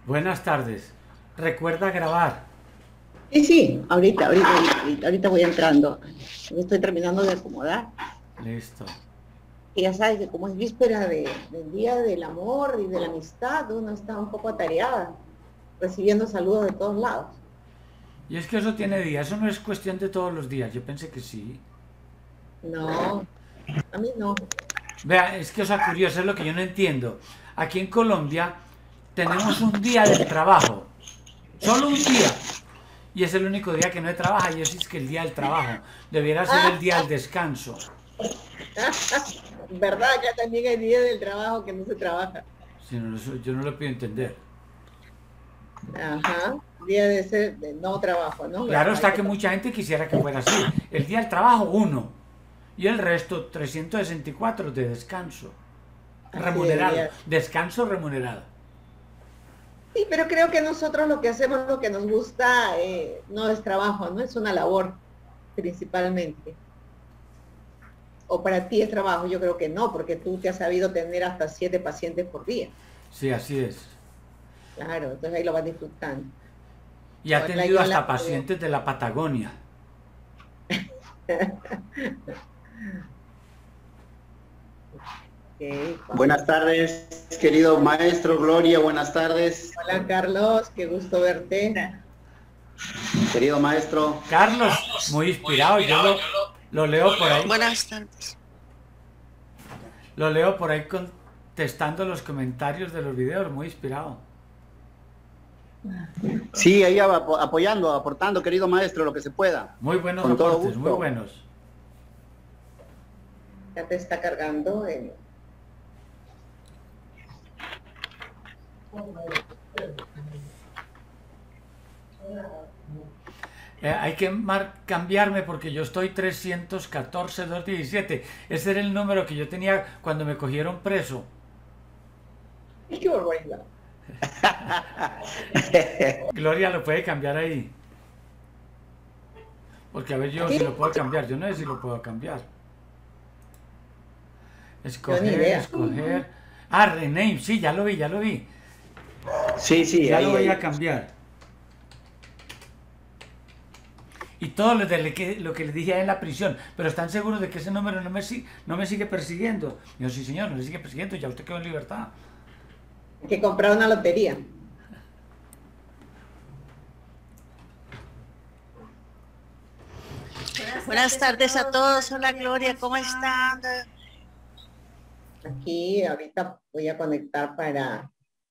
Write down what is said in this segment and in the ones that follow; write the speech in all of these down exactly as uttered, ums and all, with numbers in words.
Buenas tardes. Recuerda grabar. Sí, sí, ahorita, ahorita, ahorita, ahorita voy entrando. Me estoy terminando de acomodar. Listo. Y ya sabes que como es víspera de, del Día del Amor y de la Amistad, uno está un poco atareada, recibiendo saludos de todos lados. Y es que eso tiene días, eso no es cuestión de todos los días. Yo pensé que sí. No, a mí no. Vea, es que cosa curiosa es lo que yo no entiendo. Aquí en Colombia tenemos un día del trabajo. Solo un día. Y es el único día que no se trabaja y eso es que el día del trabajo. Debiera ser el día del descanso. ¿Verdad? Acá también hay Día del Trabajo que no se trabaja. Si no, eso yo no lo puedo entender. Ajá, día de, ser, de no trabajo, ¿no? Claro Hay está que que mucha gente quisiera que fuera así. El día del trabajo, uno. Y el resto, trescientos sesenta y cuatro de descanso. así Remunerado. debería. Descanso remunerado. Sí, pero creo que nosotros lo que hacemos, lo que nos gusta, eh, no es trabajo, ¿no? Es una labor, principalmente. O para ti es trabajo, yo creo que no, porque tú te has sabido tener hasta siete pacientes por día. Sí, así es. Claro, entonces ahí lo vas disfrutando. Y ha Hola, tenido yo la... hasta pacientes de la Patagonia. Okay, Buenas tardes, querido maestro Gloria, buenas tardes. hola Carlos, qué gusto verte. Querido maestro, Carlos, muy inspirado, yo lo, lo leo por ahí. Buenas tardes. Lo leo por ahí contestando los comentarios de los videos, muy inspirado. sí, ahí ap- apoyando, aportando, querido maestro, lo que se pueda. Muy buenos Con todo aportes, muy gusto. buenos. Ya te está cargando. El... Eh, hay que mar cambiarme porque yo estoy trescientos catorce punto doscientos diecisiete. Ese era el número que yo tenía cuando me cogieron preso. Qué barbaridad. Gloria lo puede cambiar ahí. Porque a ver yo ¿Sí? si lo puedo cambiar. Yo no sé si lo puedo cambiar. Yo ni Escoger, idea. escoger. Ah, rename, sí, ya lo vi, ya lo vi. Sí, sí, Ya lo ahí, voy a ahí. cambiar. Y todo lo, de que, lo que le dije en la prisión. Pero están seguros de que ese número no me, no me sigue persiguiendo. Y yo, sí, señor, no me sigue persiguiendo. Ya usted quedó en libertad. Hay que comprar una lotería. Buenas tardes a todos. Hola Gloria, ¿cómo están? Aquí ahorita voy a conectar para,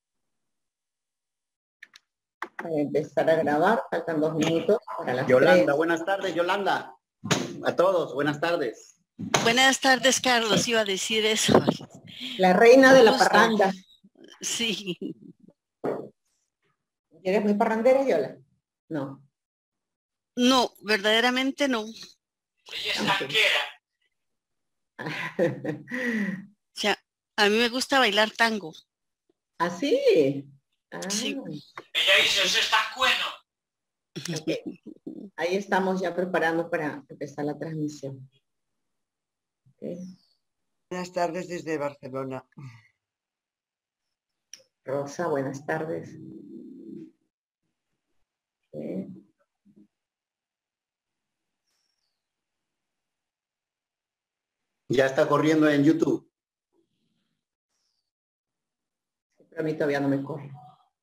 para empezar a grabar. Faltan dos minutos para las Yolanda, tres. buenas tardes, Yolanda. A todos, buenas tardes. Buenas tardes, Carlos. Iba a decir eso. La reina de la Justo. parranda. Sí. ¿Eres muy parrandera, Yola? No. No, verdaderamente no. Ella es tanquera. O sea, a mí me gusta bailar tango. ¿Ah, sí? Ah, Sí. Ella dice, eso está bueno. okay. Ahí estamos ya preparando para empezar la transmisión. Okay. Buenas tardes desde Barcelona. Rosa, buenas tardes. Okay. Ya está corriendo en YouTube. Pero a mí todavía no me corre.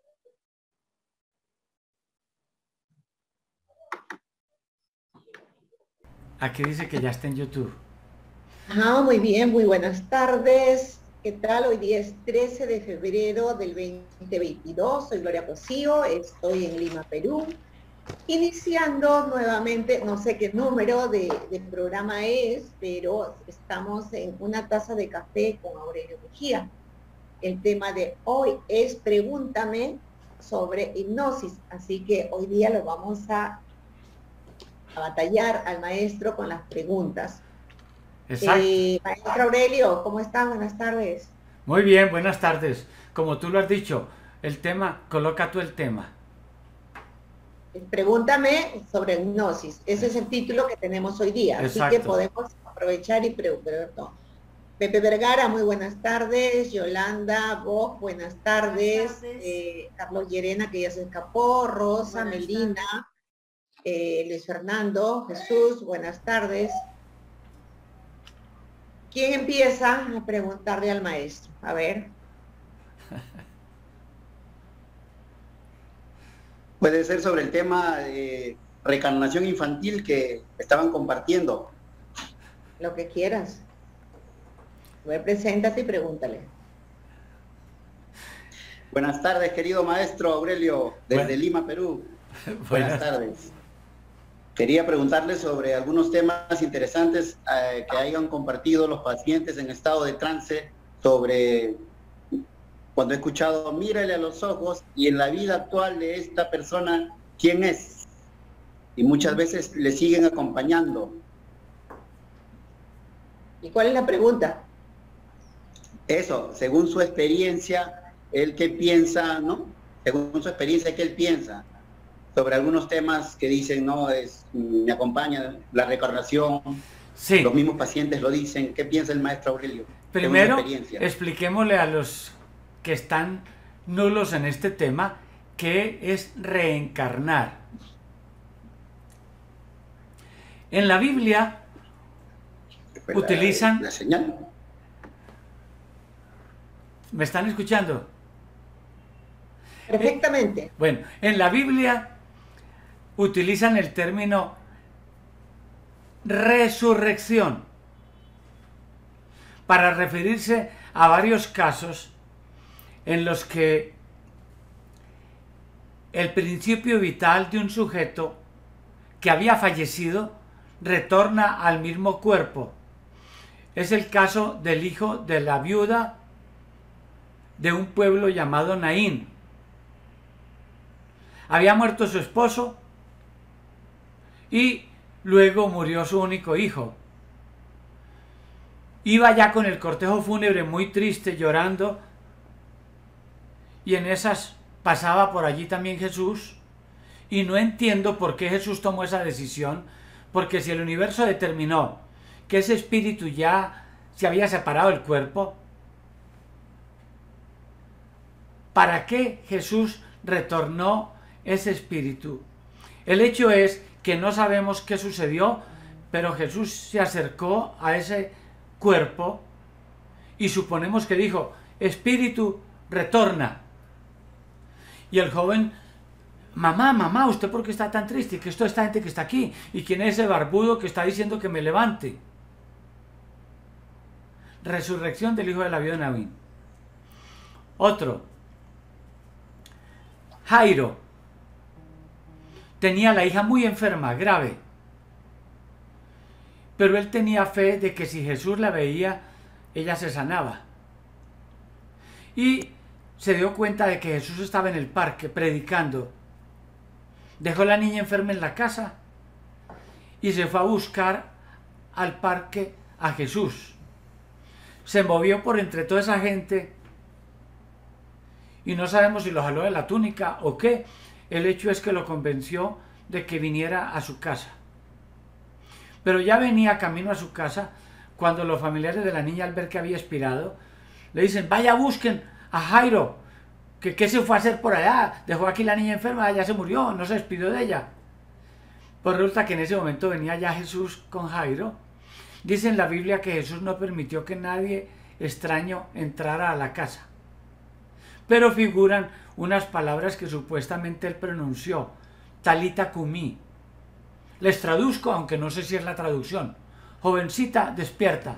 Aquí dice que ya está en YouTube. Ah, muy bien, muy buenas tardes. ¿Qué tal? Hoy día es trece de febrero del veinte veintidós. Soy Gloria Cosío, estoy en Lima, Perú. Iniciando nuevamente, no sé qué número de, de programa es, pero estamos en una taza de café con Aurelio Mejía. El tema de hoy es Pregúntame sobre hipnosis, así que hoy día lo vamos a, a batallar al maestro con las preguntas. Exacto. Eh, maestro Aurelio, ¿cómo están? Buenas tardes. Muy bien, buenas tardes. Como tú lo has dicho, el tema, coloca tú el tema. Pregúntame sobre hipnosis. Ese es el título que tenemos hoy día. Exacto. Así que podemos aprovechar y preguntar. No. Pepe Vergara, muy buenas tardes. Yolanda, vos, buenas tardes. Buenas tardes. Eh, Carlos Llerena, que ya se escapó. Rosa, Buenas Melina, eh, Luis Fernando, Jesús, buenas tardes. ¿Quién empieza a preguntarle al maestro? A ver. Puede ser sobre el tema de reencarnación infantil que estaban compartiendo. Lo que quieras. A ver, preséntate y pregúntale. Buenas tardes, querido maestro Aurelio, desde Bueno. Lima, Perú. Buenas. Buenas tardes. Quería preguntarle sobre algunos temas interesantes eh, que hayan compartido los pacientes en estado de trance sobre cuando he escuchado, mírale a los ojos y en la vida actual de esta persona, ¿quién es? Y muchas veces le siguen acompañando. ¿Y cuál es la pregunta? Eso, según su experiencia, él qué piensa, ¿no? Según su experiencia, ¿qué él piensa? Sobre algunos temas que dicen, no, es, me acompaña la reencarnación, Sí. los mismos pacientes lo dicen. ¿Qué piensa el maestro Aurelio? según su Primero, experiencia? expliquémosle a los que están nulos en este tema qué es reencarnar. En la Biblia Fue la- utilizan- la señal. ¿Me están escuchando? Perfectamente. Bueno, en la Biblia utilizan el término resurrección para referirse a varios casos en los que el principio vital de un sujeto que había fallecido retorna al mismo cuerpo. Es el caso del hijo de la viuda de un pueblo llamado Naín. Había muerto su esposo y luego murió su único hijo. Iba ya con el cortejo fúnebre muy triste, llorando, y en esas pasaba por allí también Jesús, y no entiendo por qué Jesús tomó esa decisión, porque si el universo determinó que ese espíritu ya se había separado del cuerpo, ¿para qué Jesús retornó ese espíritu? El hecho es que no sabemos qué sucedió, pero Jesús se acercó a ese cuerpo y suponemos que dijo, espíritu, retorna. Y el joven, mamá, mamá, ¿usted por qué está tan triste? ¿Qué es toda esta gente que está aquí? ¿Y quién es ese barbudo que está diciendo que me levante? Resurrección del hijo de la viuda de Naín. Otro, Jairo tenía la hija muy enferma, grave, pero él tenía fe de que si Jesús la veía, ella se sanaba. Y se dio cuenta de que Jesús estaba en el parque predicando. Dejó a la niña enferma en la casa y se fue a buscar al parque a Jesús. Se movió por entre toda esa gente y no sabemos si lo jaló de la túnica o qué. El hecho es que lo convenció de que viniera a su casa. Pero ya venía camino a su casa cuando los familiares de la niña, al ver que había expirado, le dicen, vaya, busquen a Jairo, que qué se fue a hacer por allá, dejó aquí la niña enferma, ya se murió, no se despidió de ella. Pues resulta que en ese momento venía ya Jesús con Jairo. Dice en la Biblia que Jesús no permitió que nadie extraño entrara a la casa. Pero figuran unas palabras que supuestamente él pronunció, Talita Cumí. Les traduzco, aunque no sé si es la traducción. Jovencita, despierta.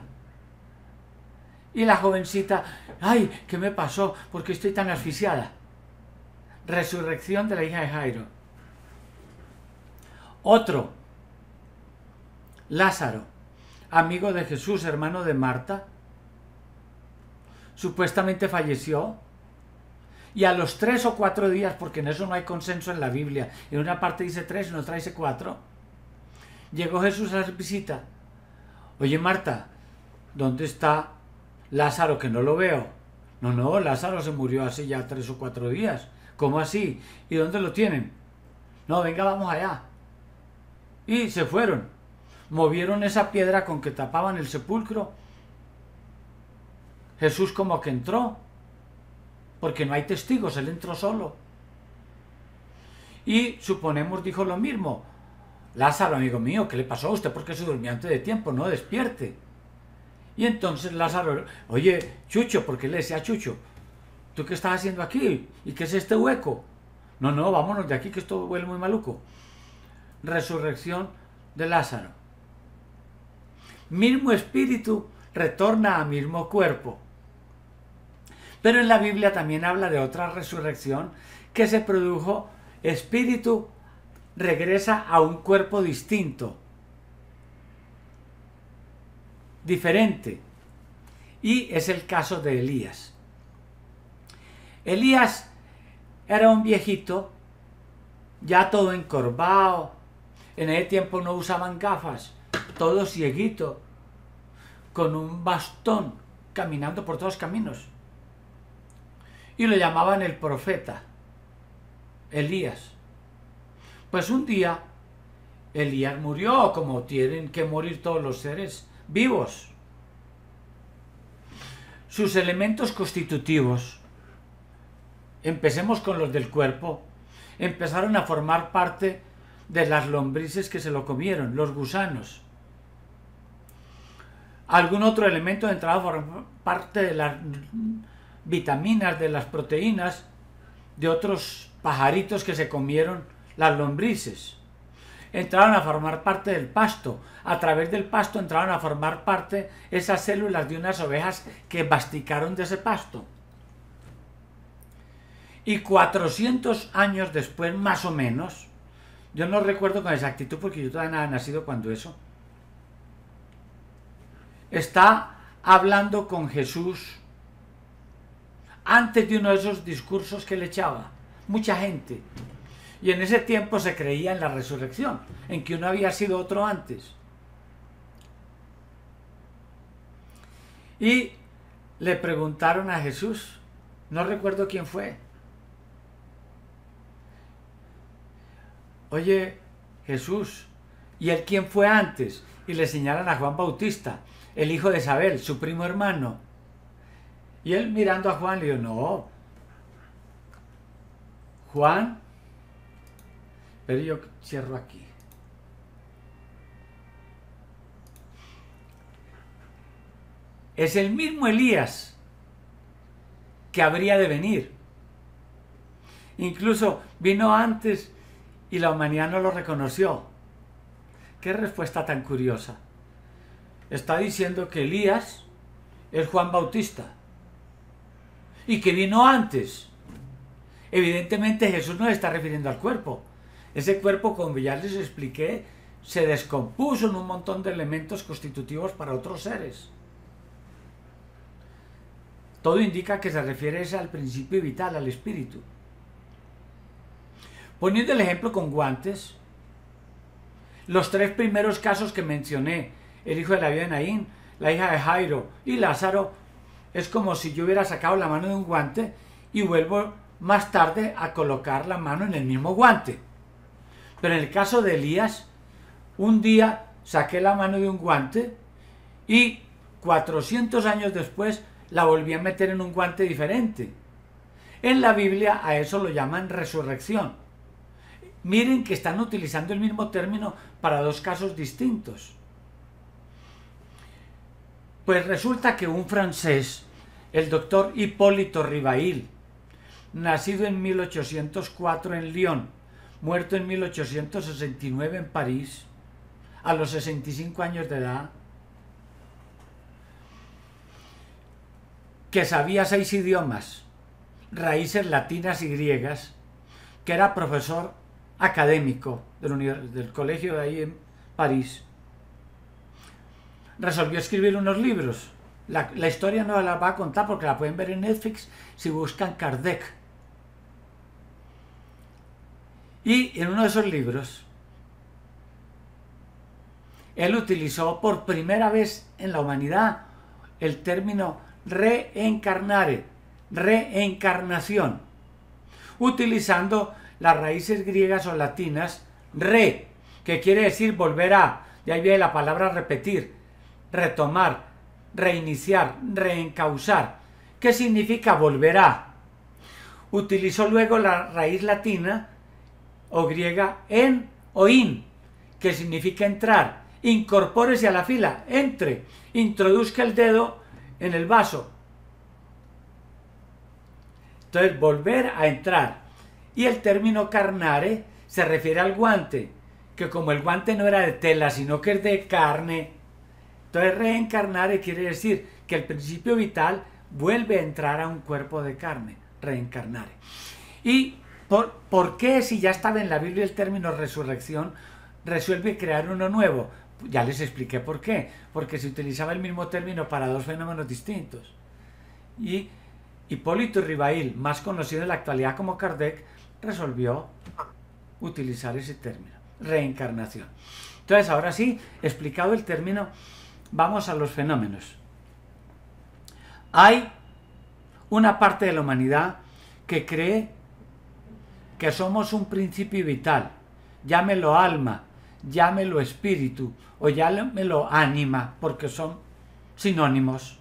Y la jovencita, ay, ¿qué me pasó? ¿Por qué estoy tan asfixiada? Resurrección de la hija de Jairo. Otro, Lázaro, amigo de Jesús, hermano de Marta, supuestamente falleció. Y a los tres o cuatro días, porque en eso no hay consenso en la Biblia, en una parte dice tres, en otra dice cuatro, llegó Jesús a hacer visita. Oye, Marta, ¿dónde está Lázaro, que no lo veo? No, no, Lázaro se murió hace ya tres o cuatro días. ¿Cómo así? ¿Y dónde lo tienen? No, venga, vamos allá. Y se fueron. Movieron esa piedra con que tapaban el sepulcro Jesús como que entró, porque no hay testigos, él entró solo. Y suponemos dijo lo mismo: Lázaro, amigo mío, ¿qué le pasó a usted? ¿Por qué se durmió antes de tiempo? No, despierte. Y entonces Lázaro, oye, Chucho, ¿por qué le decía a Chucho? ¿Tú qué estás haciendo aquí? ¿Y qué es este hueco? No, no, vámonos de aquí que esto huele muy maluco. Resurrección de Lázaro. Mismo espíritu retorna a mismo cuerpo. Pero en la Biblia también habla de otra resurrección que se produjo: espíritu regresa a un cuerpo distinto, diferente. Y es el caso de Elías. Elías era un viejito, ya todo encorvado. En ese tiempo no usaban gafas, todo cieguito, con un bastón, caminando por todos los caminos. Y lo llamaban el profeta, Elías. Pues un día, Elías murió, como tienen que morir todos los seres vivos. Sus elementos constitutivos, empecemos con los del cuerpo, empezaron a formar parte de las lombrices que se lo comieron, los gusanos. Algún otro elemento entraba a formar parte de las vitaminas, de las proteínas, de otros pajaritos que se comieron las lombrices. Entraron a formar parte del pasto. A través del pasto entraron a formar parte esas células de unas ovejas que masticaron de ese pasto. Y cuatrocientos años después, más o menos, yo no recuerdo con exactitud porque yo todavía no había nacido cuando eso, está hablando con Jesús antes de uno de esos discursos que le echaba mucha gente. Y en ese tiempo se creía en la resurrección, en que uno había sido otro antes. Y le preguntaron a Jesús, no recuerdo quién fue: oye, Jesús, ¿y él quién fue antes? Y le señalan a Juan Bautista, el hijo de Isabel, su primo hermano. Y él, mirando a Juan, le dijo: no, Juan. Pero yo cierro aquí. Es el mismo Elías que habría de venir. Incluso vino antes y la humanidad no lo reconoció. Qué respuesta tan curiosa. Está diciendo que Elías es Juan Bautista y que vino antes. Evidentemente Jesús no se está refiriendo al cuerpo. Ese cuerpo, como ya les expliqué, se descompuso en un montón de elementos constitutivos para otros seres. Todo indica que se refiere al principio vital, al espíritu. Poniendo el ejemplo con guantes, los tres primeros casos que mencioné, el hijo de la viuda de Naín, la hija de Jairo y Lázaro, es como si yo hubiera sacado la mano de un guante y vuelvo más tarde a colocar la mano en el mismo guante. Pero en el caso de Elías, un día saqué la mano de un guante y cuatrocientos años después la volví a meter en un guante diferente. En la Biblia a eso lo llaman resurrección. Miren que están utilizando el mismo término para dos casos distintos. Pues resulta que un francés, el doctor Hipólito Rivail, nacido en mil ochocientos cuatro en Lyon, muerto en mil ochocientos sesenta y nueve en París, a los sesenta y cinco años de edad, que sabía seis idiomas, raíces latinas y griegas, que era profesor académico del, del colegio de ahí en París, resolvió escribir unos libros. La, la historia no la va a contar porque la pueden ver en Netflix si buscan Kardec. Y en uno de esos libros, él utilizó por primera vez en la humanidad el término reencarnare, reencarnación, utilizando las raíces griegas o latinas re, que quiere decir volver a, de ahí viene la palabra repetir, retomar, reiniciar, reencauzar. ¿Qué significa volver a? Utilizó luego la raíz latina o griega en o in, que significa entrar. Incorpórese a la fila, entre, introduzca el dedo en el vaso. Entonces, volver a entrar. Y el término carnare se refiere al guante, que como el guante no era de tela, sino que es de carne, entonces reencarnare quiere decir que el principio vital vuelve a entrar a un cuerpo de carne, reencarnare. ¿Y por, por qué, si ya estaba en la Biblia el término resurrección, resuelve crear uno nuevo? Ya les expliqué por qué, porque se utilizaba el mismo término para dos fenómenos distintos. Y Hipólito Ribail, más conocido en la actualidad como Kardec, resolvió utilizar ese término, reencarnación. Entonces, ahora sí, explicado el término, vamos a los fenómenos. Hay una parte de la humanidad que cree que somos un principio vital, llámelo alma, llámelo espíritu o llámelo ánima, porque son sinónimos,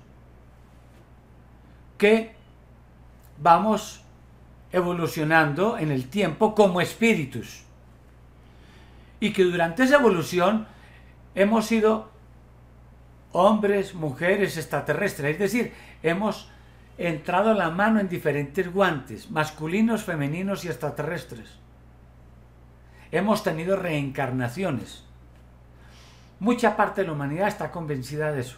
que vamos evolucionando en el tiempo como espíritus y que durante esa evolución hemos sido hombres, mujeres, extraterrestres, es decir, hemos entrado la mano en diferentes guantes, masculinos, femeninos y extraterrestres. Hemos tenido reencarnaciones. Mucha parte de la humanidad está convencida de eso.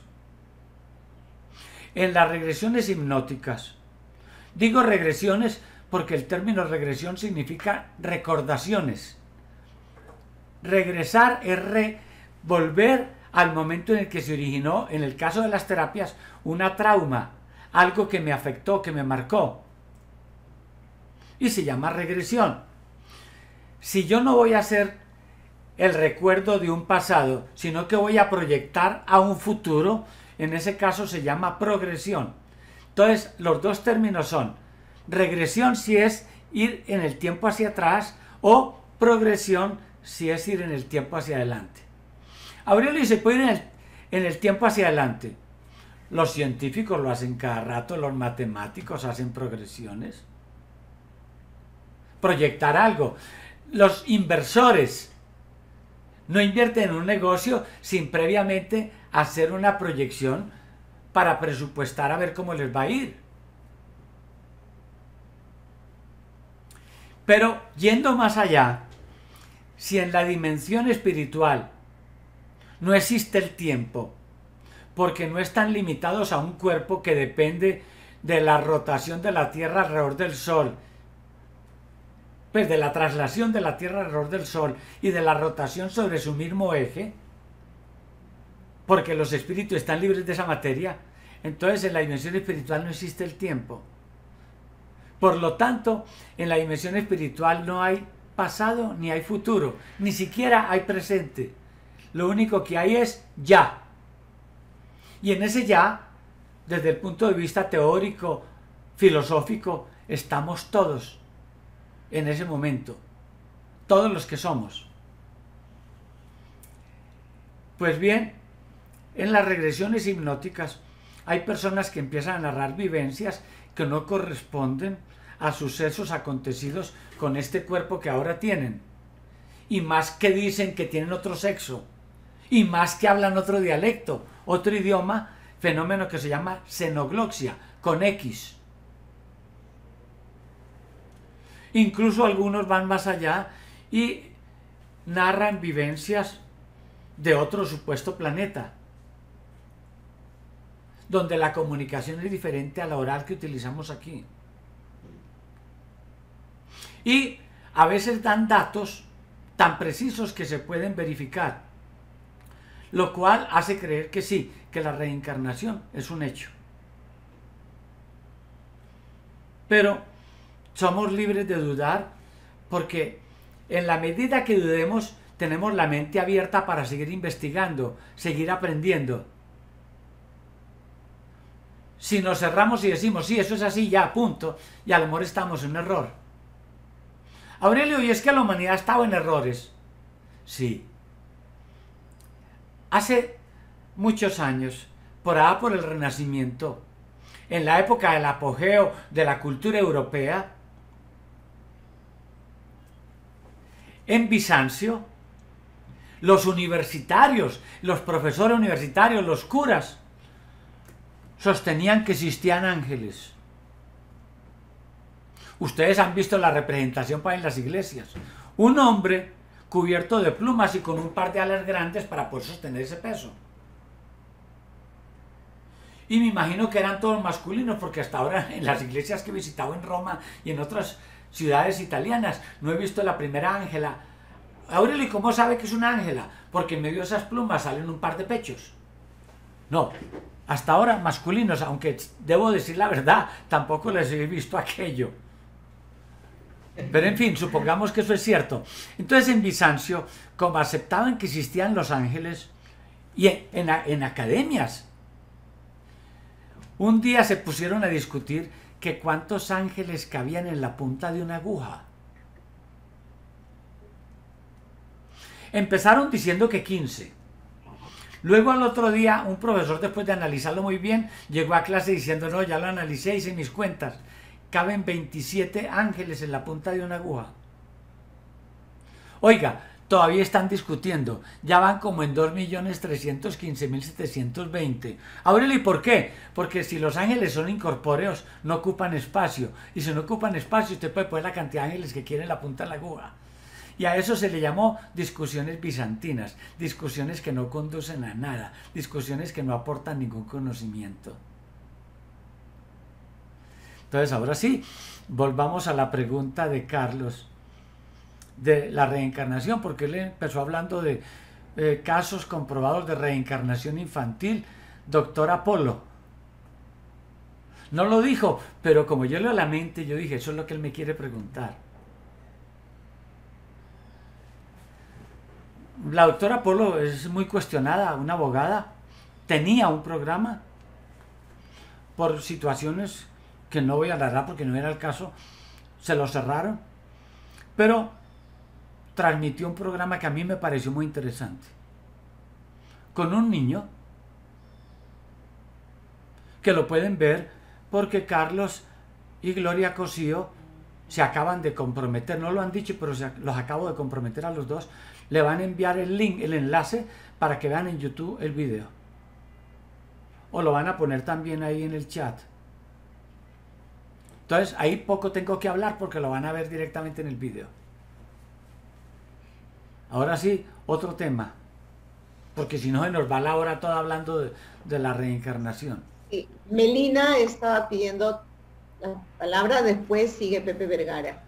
En las regresiones hipnóticas, digo regresiones porque el término regresión significa recordaciones. Regresar es re, volver al momento en el que se originó, en el caso de las terapias, una trauma, algo que me afectó, que me marcó. Y se llama regresión. Si yo no voy a hacer el recuerdo de un pasado, sino que voy a proyectar a un futuro, en ese caso se llama progresión. Entonces, los dos términos son regresión si es ir en el tiempo hacia atrás o progresión si es ir en el tiempo hacia adelante. Aurelio dice, puede ir en el, en el tiempo hacia adelante. Los científicos lo hacen cada rato, los matemáticos hacen progresiones. Proyectar algo. Los inversores no invierten en un negocio sin previamente hacer una proyección para presupuestar a ver cómo les va a ir. Pero yendo más allá, si en la dimensión espiritual no existe el tiempo, porque no están limitados a un cuerpo que depende de la rotación de la Tierra alrededor del Sol, pues de la traslación de la Tierra alrededor del Sol y de la rotación sobre su mismo eje, porque los espíritus están libres de esa materia, entonces en la dimensión espiritual no existe el tiempo. Por lo tanto, en la dimensión espiritual no hay pasado ni hay futuro, ni siquiera hay presente. Lo único que hay es ya. Y en ese ya, desde el punto de vista teórico, filosófico, estamos todos en ese momento, todos los que somos. Pues bien, en las regresiones hipnóticas hay personas que empiezan a narrar vivencias que no corresponden a sucesos acontecidos con este cuerpo que ahora tienen, y más que dicen que tienen otro sexo, y más que hablan otro dialecto, otro idioma, fenómeno que se llama xenoglosia, con X. Incluso algunos van más allá y narran vivencias de otro supuesto planeta, donde la comunicación es diferente a la oral que utilizamos aquí. Y a veces dan datos tan precisos que se pueden verificar, lo cual hace creer que sí, que la reencarnación es un hecho. Pero somos libres de dudar, porque en la medida que dudemos, tenemos la mente abierta para seguir investigando, seguir aprendiendo. Si nos cerramos y decimos, sí, eso es así, ya, punto, y a lo mejor estamos en un error. Aurelio, ¿y es que la humanidad ha estado en errores? Sí. Hace muchos años, por allá por el Renacimiento, en la época del apogeo de la cultura europea, en Bizancio, los universitarios, los profesores universitarios, los curas, sostenían que existían ángeles. Ustedes han visto la representación para en las iglesias. Un hombre cubierto de plumas y con un par de alas grandes para poder sostener ese peso. Y me imagino que eran todos masculinos, porque hasta ahora en las iglesias que he visitado en Roma y en otras ciudades italianas no he visto la primera ángela. Aurelio, ¿y cómo sabe que es una ángela? Porque en medio de esas plumas salen un par de pechos. No, hasta ahora masculinos, aunque debo decir la verdad, tampoco les he visto aquello. Pero en fin, supongamos que eso es cierto. Entonces en Bizancio, como aceptaban que existían los ángeles, y en, en, en academias, un día se pusieron a discutir que cuántos ángeles cabían en la punta de una aguja. Empezaron diciendo que quince. Luego al otro día un profesor, después de analizarlo muy bien, llegó a clase diciendo: no, ya lo analicé, hice mis cuentas, caben veintisiete ángeles en la punta de una aguja. Oiga, todavía están discutiendo, ya van como en dos millones trescientos quince mil setecientos veinte. Aurelio, ¿y por qué? Porque si los ángeles son incorpóreos, no ocupan espacio, y si no ocupan espacio, usted puede poner la cantidad de ángeles que quiere en la punta de la aguja. Y a eso se le llamó discusiones bizantinas, discusiones que no conducen a nada, discusiones que no aportan ningún conocimiento. Entonces, ahora sí, volvamos a la pregunta de Carlos de la reencarnación, porque él empezó hablando de eh, casos comprobados de reencarnación infantil. Doctor Apolo no lo dijo, pero como yo leo la mente, yo dije, eso es lo que él me quiere preguntar. La doctora Apolo es muy cuestionada, una abogada, tenía un programa, por situaciones que no voy a narrar porque no era el caso, se lo cerraron, pero transmitió un programa que a mí me pareció muy interesante, con un niño, que lo pueden ver porque Carlos y Gloria Cosío se acaban de comprometer, no lo han dicho, pero se, los acabo de comprometer a los dos. Le van a enviar el link, el enlace, para que vean en YouTube el video. O lo van a poner también ahí en el chat. Entonces, ahí poco tengo que hablar porque lo van a ver directamente en el video. Ahora sí, otro tema. Porque si no, se nos va la hora toda hablando de, de la reencarnación. Sí. Melina estaba pidiendo la palabra, después sigue Pepe Vergara.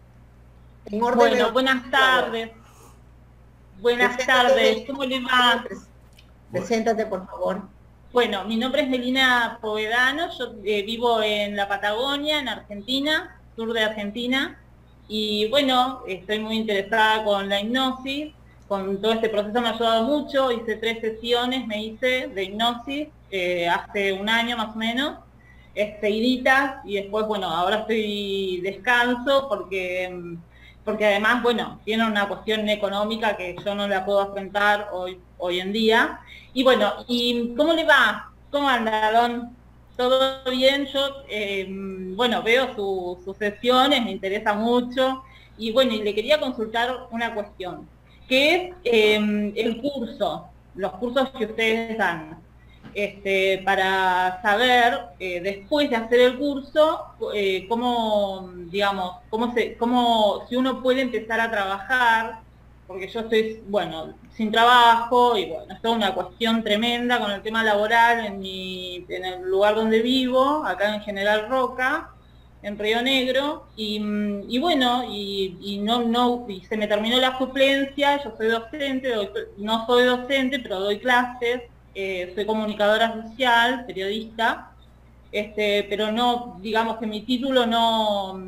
En orden bueno, de... buenas tardes. Buenas Preséntate, tardes, ¿cómo le va? Preséntate, por favor. Bueno, mi nombre es Melina Povedano, yo eh, vivo en la Patagonia, en Argentina, sur de Argentina, y bueno, estoy muy interesada con la hipnosis, con todo este proceso me ha ayudado mucho, hice tres sesiones, me hice de hipnosis, eh, hace un año más o menos, eh, seguiditas, y después, bueno, ahora estoy descanso porque... porque además, bueno, tiene una cuestión económica que yo no la puedo afrontar hoy, hoy en día. Y bueno, ¿y cómo le va? ¿Cómo anda, Don? ¿Todo bien? Yo, eh, bueno, veo su, sus sesiones, me interesa mucho. Y bueno, y le quería consultar una cuestión, que es eh, el curso, los cursos que ustedes dan. Este, para saber, eh, después de hacer el curso, eh, cómo, digamos, cómo se, cómo, si uno puede empezar a trabajar, porque yo estoy, bueno, sin trabajo, y bueno, es toda una cuestión tremenda con el tema laboral en mi, en el lugar donde vivo, acá en General Roca, en Río Negro, y, y bueno, y, y no, no, y se me terminó la suplencia, yo soy docente, doy, no soy docente, pero doy clases. Eh, soy comunicadora social, periodista, este, pero no, digamos que mi título no,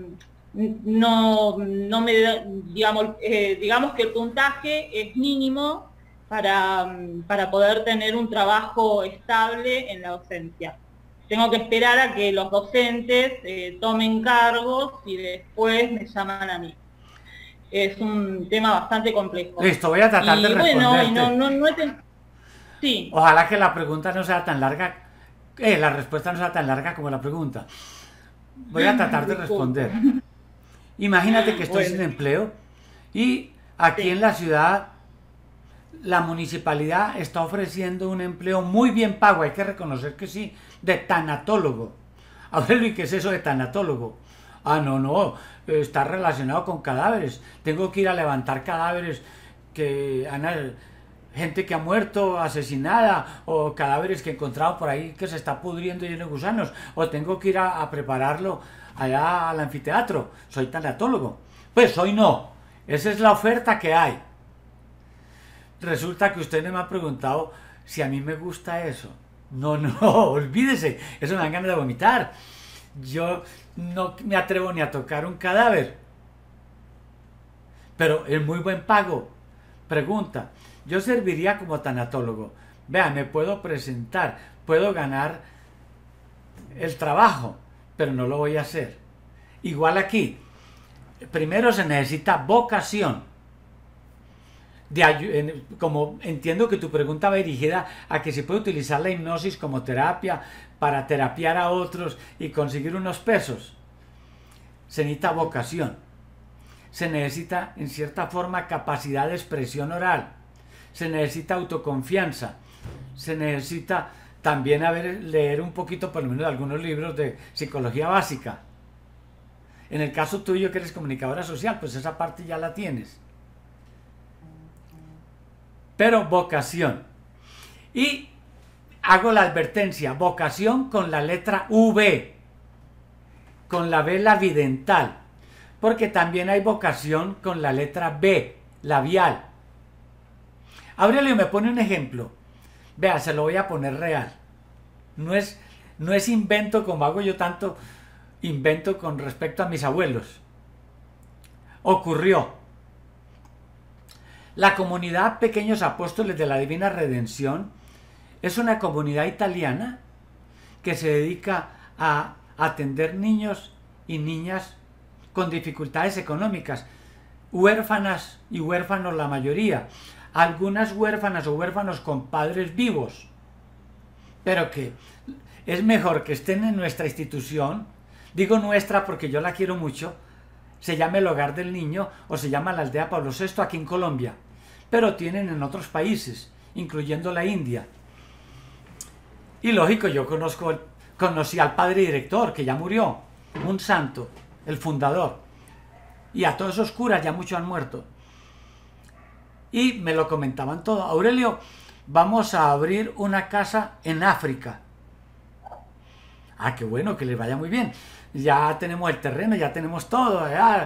no, no me, digamos, eh, digamos que el puntaje es mínimo para, para poder tener un trabajo estable en la docencia. Tengo que esperar a que los docentes eh, tomen cargos y después me llaman a mí. Es un tema bastante complejo. Listo, voy a tratar y, de responderte. Bueno, y no, no, no he tenido... Sí. Ojalá que la pregunta no sea tan larga, eh, la respuesta no sea tan larga como la pregunta. Voy a tratar de responder. Imagínate que estoy Bueno. sin empleo y aquí Sí. en la ciudad la municipalidad está ofreciendo un empleo muy bien pago, hay que reconocer que sí, de tanatólogo. Aurelio, ¿y qué es eso de tanatólogo? Ah, no, no, está relacionado con cadáveres. Tengo que ir a levantar cadáveres que han, gente que ha muerto asesinada, o cadáveres que he encontrado por ahí que se está pudriendo lleno de gusanos, o tengo que ir a, a prepararlo allá al anfiteatro. Soy tanatólogo. Pues hoy no, esa es la oferta que hay. Resulta que usted no me ha preguntado si a mí me gusta eso. No, no, olvídese, eso me dan ganas de vomitar. Yo no me atrevo ni a tocar un cadáver. Pero es muy buen pago. Pregunta, yo serviría como tanatólogo. Vea, me puedo presentar, puedo ganar el trabajo, pero no lo voy a hacer. Igual aquí, primero se necesita vocación. De, como entiendo que tu pregunta va dirigida a que se puede utilizar la hipnosis como terapia para terapiar a otros y conseguir unos pesos. Se necesita vocación. Se necesita, en cierta forma, capacidad de expresión oral. Se necesita autoconfianza. Se necesita también haber, leer un poquito, por lo menos, algunos libros de psicología básica. En el caso tuyo, que eres comunicadora social, pues esa parte ya la tienes. Pero vocación. Y hago la advertencia, vocación con la letra V, con la V labidental, porque también hay vocación con la letra B, labial. Aurelio me pone un ejemplo. Vea, se lo voy a poner real. No es, no es invento como hago yo tanto invento con respecto a mis abuelos. Ocurrió. La comunidad Pequeños Apóstoles de la Divina Redención es una comunidad italiana que se dedica a atender niños y niñas con dificultades económicas, huérfanas y huérfanos la mayoría, algunas huérfanas o huérfanos con padres vivos, pero que es mejor que estén en nuestra institución, digo nuestra porque yo la quiero mucho, se llama el Hogar del Niño o se llama la Aldea Pablo sexto aquí en Colombia, pero tienen en otros países, incluyendo la India. Y lógico, yo conozco, conocí al padre director, que ya murió, un santo, el fundador, y a todos esos curas ya muchos han muerto. Y me lo comentaban todo. Aurelio, vamos a abrir una casa en África. Ah, qué bueno, que les vaya muy bien. Ya tenemos el terreno, ya tenemos todo. Ya.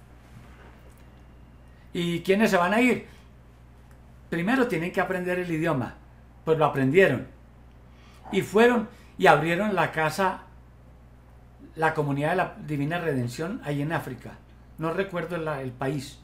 ¿Y quiénes se van a ir? Primero tienen que aprender el idioma. Pues lo aprendieron. Y fueron y abrieron la casa, la comunidad de la Divina Redención, ahí en África. No recuerdo el, el país.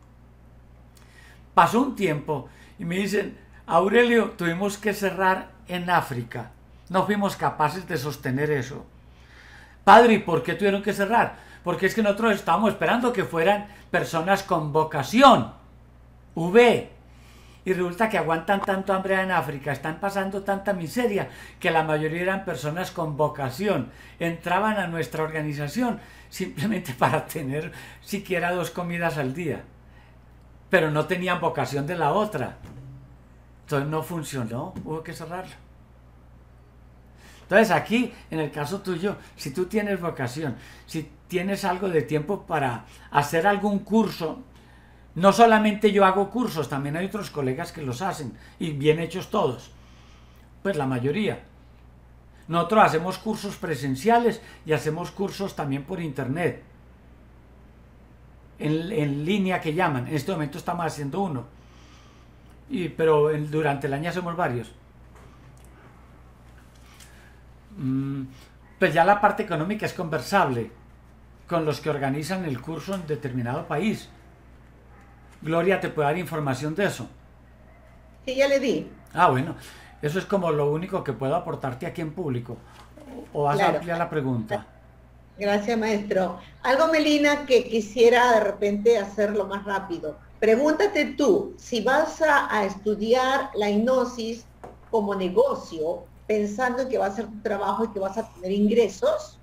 Pasó un tiempo y me dicen, Aurelio, tuvimos que cerrar en África. No fuimos capaces de sostener eso. Padre, ¿y por qué tuvieron que cerrar? Porque es que nosotros estábamos esperando que fueran personas con vocación. V. Y resulta que aguantan tanto hambre en África, están pasando tanta miseria, que la mayoría eran personas con vocación. Entraban a nuestra organización simplemente para tener siquiera dos comidas al día. Pero no tenían vocación de la otra. Entonces no funcionó, hubo que cerrarlo. Entonces aquí, en el caso tuyo, si tú tienes vocación, si tienes algo de tiempo para hacer algún curso, no solamente yo hago cursos, también hay otros colegas que los hacen, y bien hechos todos, pues la mayoría. Nosotros hacemos cursos presenciales y hacemos cursos también por internet, en, en línea que llaman. En este momento estamos haciendo uno, y, pero en, durante el año hacemos varios. Mm, pues ya la parte económica es conversable con los que organizan el curso en determinado país. Gloria te puede dar información de eso. Sí, ya le di. Ah, bueno, eso es como lo único que puedo aportarte aquí en público. ¿O vas Claro. a ampliar la pregunta? Gracias, maestro. Algo, Melina, que quisiera de repente hacerlo más rápido. Pregúntate tú, si vas a, a estudiar la hipnosis, como negocio, pensando en que va a ser tu trabajo y que vas a tener ingresos,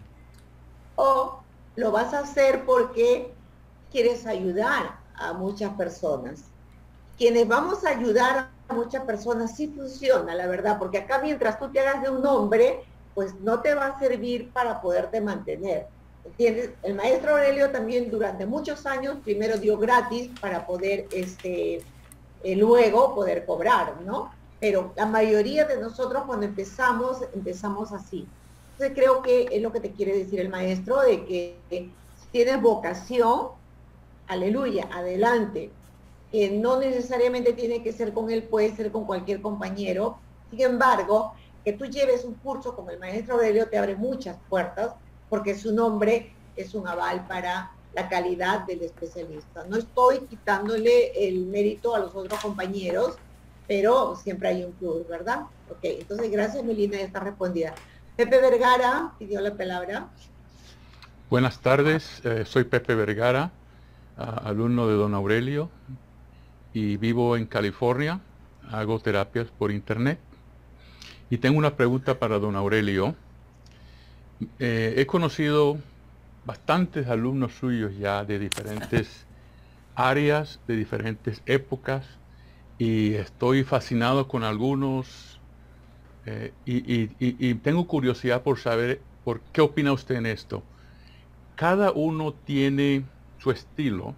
o lo vas a hacer porque quieres ayudar a muchas personas. Quienes vamos a ayudar a muchas personas sí funciona, la verdad, porque acá mientras tú te hagas de un hombre, pues no te va a servir para poderte mantener. ¿Entiendes? El maestro Aurelio también durante muchos años primero dio gratis para poder este, eh, luego poder cobrar, ¿no? Pero la mayoría de nosotros cuando empezamos, empezamos así. Entonces creo que es lo que te quiere decir el maestro, de que si tienes vocación, aleluya, adelante. Que no necesariamente tiene que ser con él, puede ser con cualquier compañero. Sin embargo, que tú lleves un curso como el maestro Aurelio te abre muchas puertas, porque su nombre es un aval para la calidad del especialista. No estoy quitándole el mérito a los otros compañeros, pero siempre hay un plus, ¿verdad? Ok, entonces gracias Melina, ya está respondida. Pepe Vergara pidió la palabra. Buenas tardes, eh, soy Pepe Vergara, uh, alumno de don Aurelio, y vivo en California, hago terapias por internet. Y tengo una pregunta para don Aurelio. Eh, he conocido bastantes alumnos suyos ya de diferentes áreas, de diferentes épocas, y estoy fascinado con algunos, eh, y, y, y, y tengo curiosidad por saber por qué opina usted en esto. Cada uno tiene su estilo,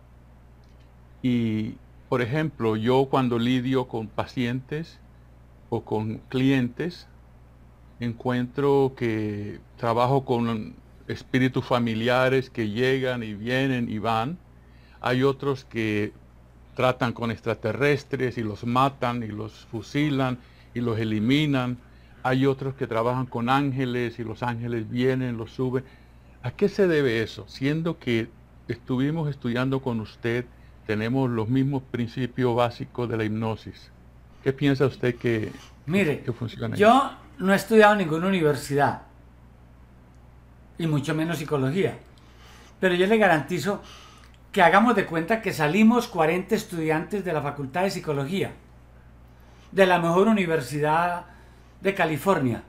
y por ejemplo, yo cuando lidio con pacientes o con clientes, encuentro que trabajo con espíritus familiares que llegan y vienen y van. Hay otros que tratan con extraterrestres y los matan y los fusilan y los eliminan. Hay otros que trabajan con ángeles y los ángeles vienen, los suben. ¿A qué se debe eso? Siendo que estuvimos estudiando con usted, tenemos los mismos principios básicos de la hipnosis. ¿Qué piensa usted que, Mire, que funciona? Yo no he estudiado en ninguna universidad, y mucho menos psicología, pero yo le garantizo que hagamos de cuenta que salimos cuarenta estudiantes de la Facultad de Psicología, de la mejor universidad de California,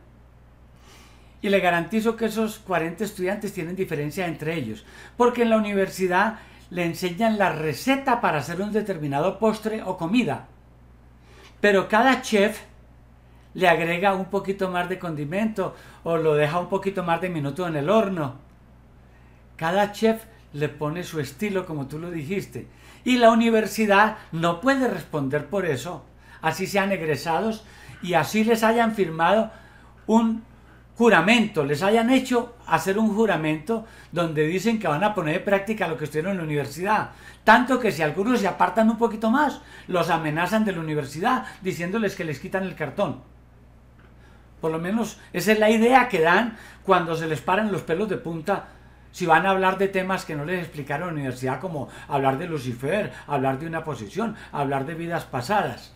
y le garantizo que esos cuarenta estudiantes tienen diferencias entre ellos, porque en la universidad le enseñan la receta para hacer un determinado postre o comida, pero cada chef le agrega un poquito más de condimento o lo deja un poquito más de minuto en el horno. Cada chef le pone su estilo, como tú lo dijiste, y la universidad no puede responder por eso, así sean egresados y así les hayan firmado un juramento, les hayan hecho hacer un juramento donde dicen que van a poner en práctica lo que estudiaron en la universidad, tanto que si algunos se apartan un poquito más, los amenazan de la universidad diciéndoles que les quitan el cartón. Por lo menos esa es la idea que dan cuando se les paran los pelos de punta si van a hablar de temas que no les explicaron en la universidad, como hablar de Lucifer, hablar de una posesión, hablar de vidas pasadas.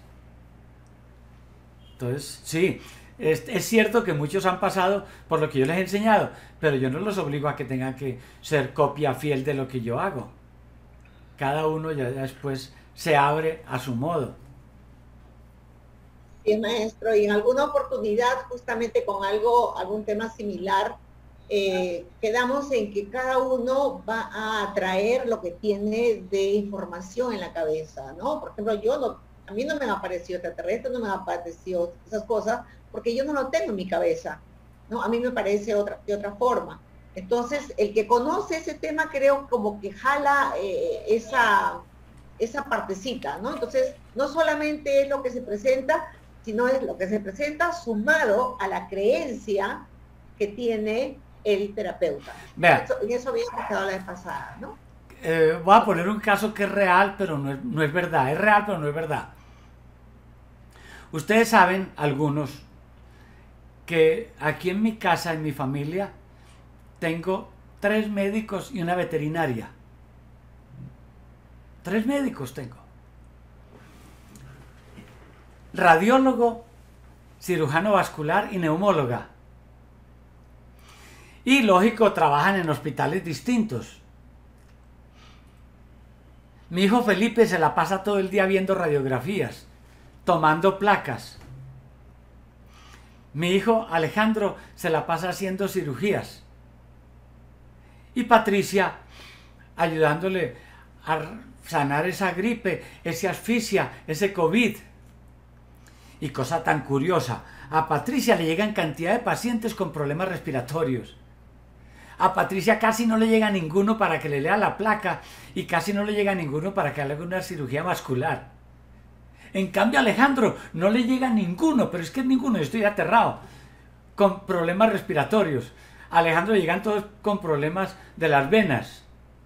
Entonces, sí, es, es cierto que muchos han pasado por lo que yo les he enseñado, pero yo no los obligo a que tengan que ser copia fiel de lo que yo hago. Cada uno ya después se abre a su modo. Bien, maestro, y en alguna oportunidad, justamente con algo, algún tema similar, eh, quedamos en que cada uno va a traer lo que tiene de información en la cabeza, ¿no? Por ejemplo, yo no, a mí no me han aparecido extraterrestres, no me han aparecido esas cosas, porque yo no lo tengo en mi cabeza, ¿no? A mí me parece otra, de otra forma. Entonces, el que conoce ese tema, creo como que jala eh, esa, esa partecita, ¿no? Entonces, no solamente es lo que se presenta, sino es lo que se presenta sumado a la creencia que tiene el terapeuta. Vea, eso, en eso habíamos quedado la vez pasada, ¿no? Eh, voy a poner un caso que es real, pero no es, no es verdad. Es real, pero no es verdad. Ustedes saben, algunos, que aquí en mi casa, en mi familia, tengo tres médicos y una veterinaria. Tres médicos tengo. Radiólogo, cirujano vascular y neumóloga. Y lógico, trabajan en hospitales distintos. Mi hijo Felipe se la pasa todo el día viendo radiografías, tomando placas. Mi hijo Alejandro se la pasa haciendo cirugías. Y Patricia ayudándole a sanar esa gripe, esa asfixia, ese COVID. Y cosa tan curiosa, a Patricia le llegan cantidad de pacientes con problemas respiratorios. A Patricia casi no le llega ninguno para que le lea la placa y casi no le llega ninguno para que haga una cirugía vascular. En cambio a Alejandro no le llega ninguno, pero es que ninguno, yo estoy aterrado, con problemas respiratorios. A Alejandro llegan todos con problemas de las venas.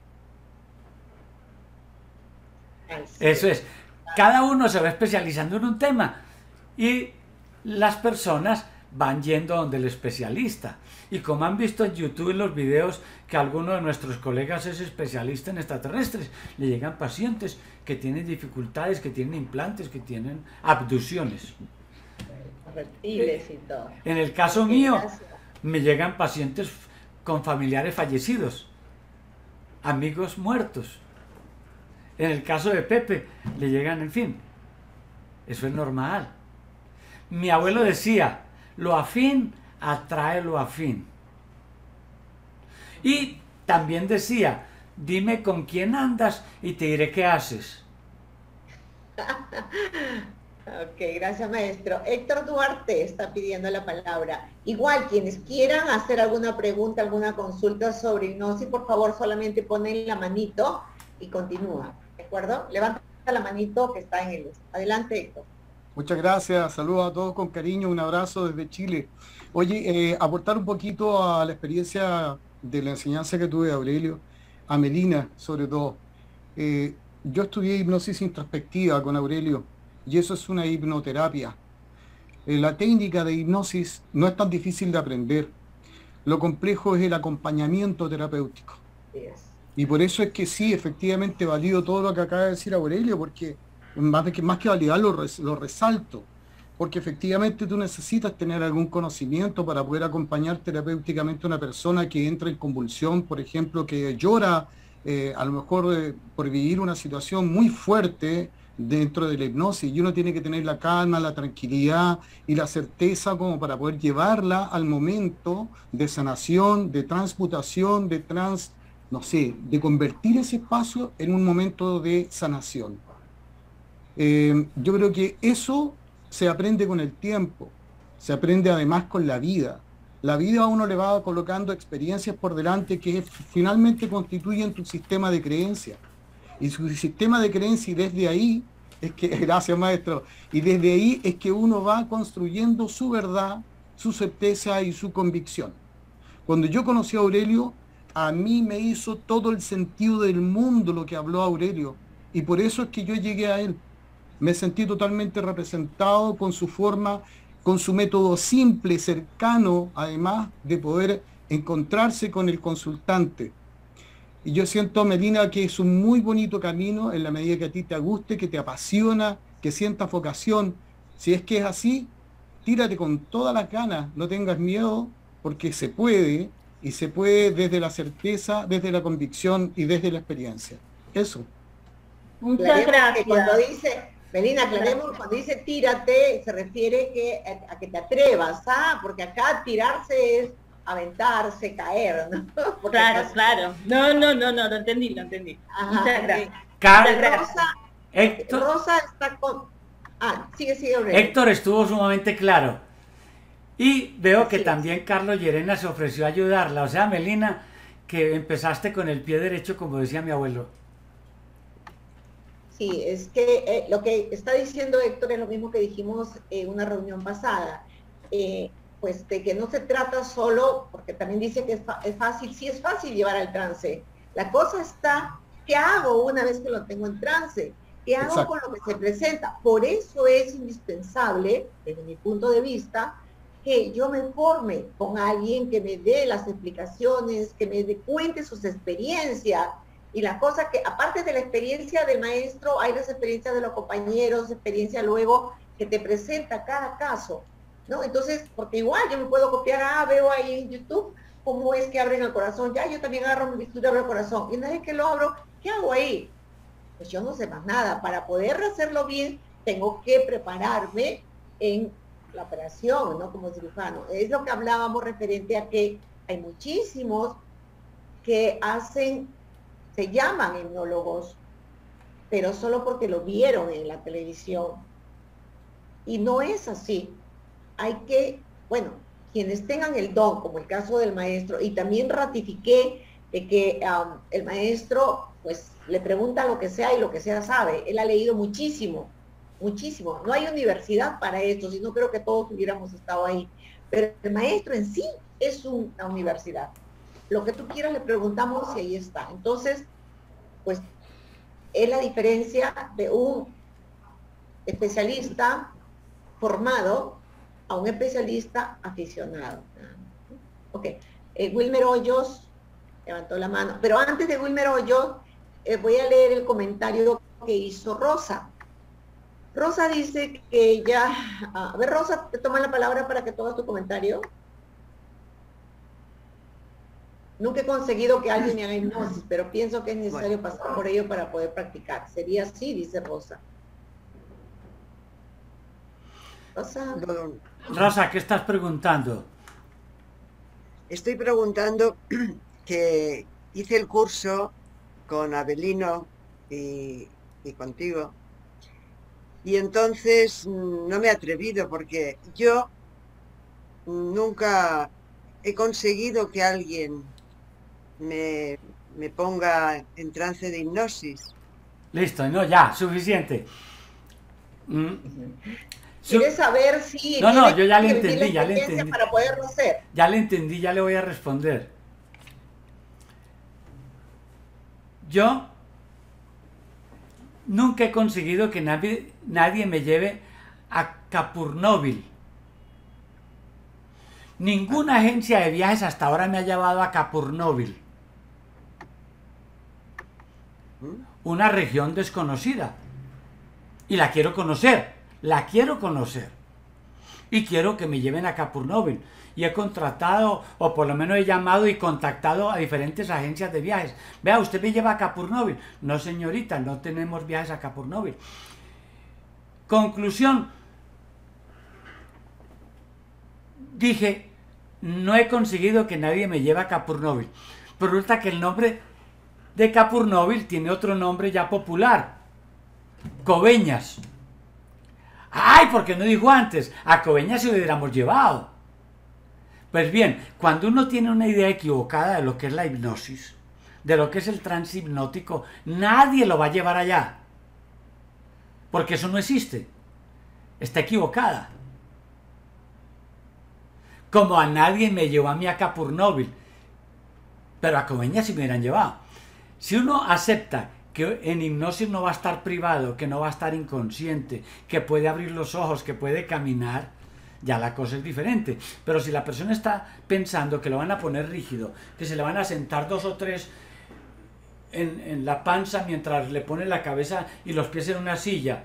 Eso es, cada uno se va especializando en un tema y las personas van yendo donde el especialista. Y como han visto en YouTube en los videos que alguno de nuestros colegas es especialista en extraterrestres, le llegan pacientes que tienen dificultades, que tienen implantes, que tienen abducciones. Reptiles y todo. En el caso mío, me llegan pacientes con familiares fallecidos, amigos muertos. En el caso de Pepe, le llegan, en fin, eso es normal. Mi abuelo decía, lo afín atrae lo afín. Y también decía, dime con quién andas y te diré qué haces. Ok, gracias maestro. Héctor Duarte está pidiendo la palabra. Igual, quienes quieran hacer alguna pregunta, alguna consulta sobre hipnosis, por favor solamente ponen la manito y continúa, ¿de acuerdo? Levanta la manito que está en el... Adelante, Héctor. Muchas gracias, saludos a todos con cariño, un abrazo desde Chile. Oye, eh, aportar un poquito a la experiencia de la enseñanza que tuve de Aurelio, a Melina sobre todo. Eh, yo estudié hipnosis introspectiva con Aurelio y eso es una hipnoterapia. Eh, la técnica de hipnosis no es tan difícil de aprender, lo complejo es el acompañamiento terapéutico. Yes. Y por eso es que sí, efectivamente valido todo lo que acaba de decir Aurelio, porque más, de que, más que validar lo, res, lo resalto, porque efectivamente tú necesitas tener algún conocimiento para poder acompañar terapéuticamente a una persona que entra en convulsión, por ejemplo, que llora, eh, a lo mejor eh, por vivir una situación muy fuerte dentro de la hipnosis, y uno tiene que tener la calma, la tranquilidad y la certeza como para poder llevarla al momento de sanación, de transmutación, de trans, no sé, de convertir ese espacio en un momento de sanación. Eh, yo creo que eso se aprende con el tiempo, se aprende además con la vida. La vida a uno le va colocando experiencias por delante que finalmente constituyen tu sistema de creencias. Y su sistema de creencias, y desde ahí, es que, gracias maestro, y desde ahí es que uno va construyendo su verdad, su certeza y su convicción. Cuando yo conocí a Aurelio, a mí me hizo todo el sentido del mundo lo que habló Aurelio, y por eso es que yo llegué a él. Me sentí totalmente representado con su forma, con su método simple, cercano, además de poder encontrarse con el consultante. Y yo siento, Melina, que es un muy bonito camino en la medida que a ti te guste, que te apasiona, que sientas vocación. Si es que es así, tírate con todas las ganas, no tengas miedo, porque se puede, y se puede desde la certeza, desde la convicción y desde la experiencia. Eso. Muchas gracias. Cuando dice... Melina, aclaremos, cuando dice tírate, se refiere que, a, a que te atrevas, ¿ah? Porque acá tirarse es aventarse, caer, ¿no? Porque claro, acá... claro. No, no, no, no, lo entendí, lo entendí. Ajá, muchas gracias. Carlos, Rosa, Héctor, Rosa está con... Ah, sigue, sigue, Aurelio. Héctor estuvo sumamente claro. Y veo que Así también es. Carlos Llerena se ofreció a ayudarla. O sea, Melina, que empezaste con el pie derecho, como decía mi abuelo. Sí, es que eh, lo que está diciendo Héctor es lo mismo que dijimos en una reunión pasada, eh, pues de que no se trata solo, porque también dice que es, es fácil, sí es fácil llevar al trance. La cosa está, ¿qué hago una vez que lo tengo en trance? ¿Qué hago Exacto. con lo que se presenta? Por eso es indispensable, desde mi punto de vista, que yo me forme con alguien que me dé las explicaciones, que me dé, cuente sus experiencias. Y la cosa que, aparte de la experiencia del maestro, hay las experiencias de los compañeros, experiencia luego que te presenta cada caso, ¿no? Entonces, porque igual yo me puedo copiar, ah, veo ahí en YouTube cómo es que abren el corazón, ya yo también agarro mi bisturí y abro el corazón, y una vez que lo abro, ¿qué hago ahí? Pues yo no sé más nada. Para poder hacerlo bien, tengo que prepararme en la operación, ¿no? Como cirujano. Es lo que hablábamos referente a que hay muchísimos que hacen, se llaman hipnólogos, pero solo porque lo vieron en la televisión. Y no es así. Hay que, bueno, quienes tengan el don, como el caso del maestro, y también ratifiqué de que um, el maestro, pues, le pregunta lo que sea y lo que sea sabe. Él ha leído muchísimo, muchísimo. No hay universidad para esto, si no creo que todos hubiéramos estado ahí. Pero el maestro en sí es una universidad. Lo que tú quieras le preguntamos y ahí está. Entonces, pues, es la diferencia de un especialista formado a un especialista aficionado. Ok, eh, Wilmer Hoyos levantó la mano, pero antes de Wilmer Hoyos, eh, voy a leer el comentario que hizo Rosa. Rosa dice que ya, a ver, Rosa, te toma la palabra para que tomes tu comentario. Nunca he conseguido que alguien me haga hipnosis, pero pienso que es necesario pasar por ello para poder practicar. Sería así, dice Rosa. Rosa. Rosa, ¿qué estás preguntando? Estoy preguntando que hice el curso con Abelino y, y contigo, y entonces no me he atrevido porque yo nunca he conseguido que alguien me, me ponga en trance de hipnosis. Listo, no, ya, suficiente. Mm. ¿Quieres saber si... No, no, yo ya le entendí, ya le entendí. Para poderlo hacer. Ya le entendí, ya le voy a responder. Yo nunca he conseguido que nadie, nadie me lleve a Capurnóvil. Ninguna agencia de viajes hasta ahora me ha llevado a Capurnóvil. Una región desconocida. Y la quiero conocer. La quiero conocer. Y quiero que me lleven a Capurnóvil. Y he contratado, o por lo menos he llamado y contactado a diferentes agencias de viajes. Vea, ¿usted me lleva a Capurnóvil? No, señorita, no tenemos viajes a Capurnóvil. Conclusión. Dije, no he conseguido que nadie me lleve a Capurnóvil. Pero resulta que el nombre de Capurnóvil tiene otro nombre ya popular. Coveñas. ¡Ay! ¿Por qué no dijo antes? A Coveñas se lo hubiéramos llevado. Pues bien, cuando uno tiene una idea equivocada de lo que es la hipnosis, de lo que es el trance hipnótico, nadie lo va a llevar allá. Porque eso no existe. Está equivocada. Como a nadie me llevó a mí a Capurnóvil. Pero a Coveñas sí me hubieran llevado. Si uno acepta que en hipnosis no va a estar privado, que no va a estar inconsciente, que puede abrir los ojos, que puede caminar, ya la cosa es diferente. Pero si la persona está pensando que lo van a poner rígido, que se le van a sentar dos o tres en, en la panza mientras le ponen la cabeza y los pies en una silla.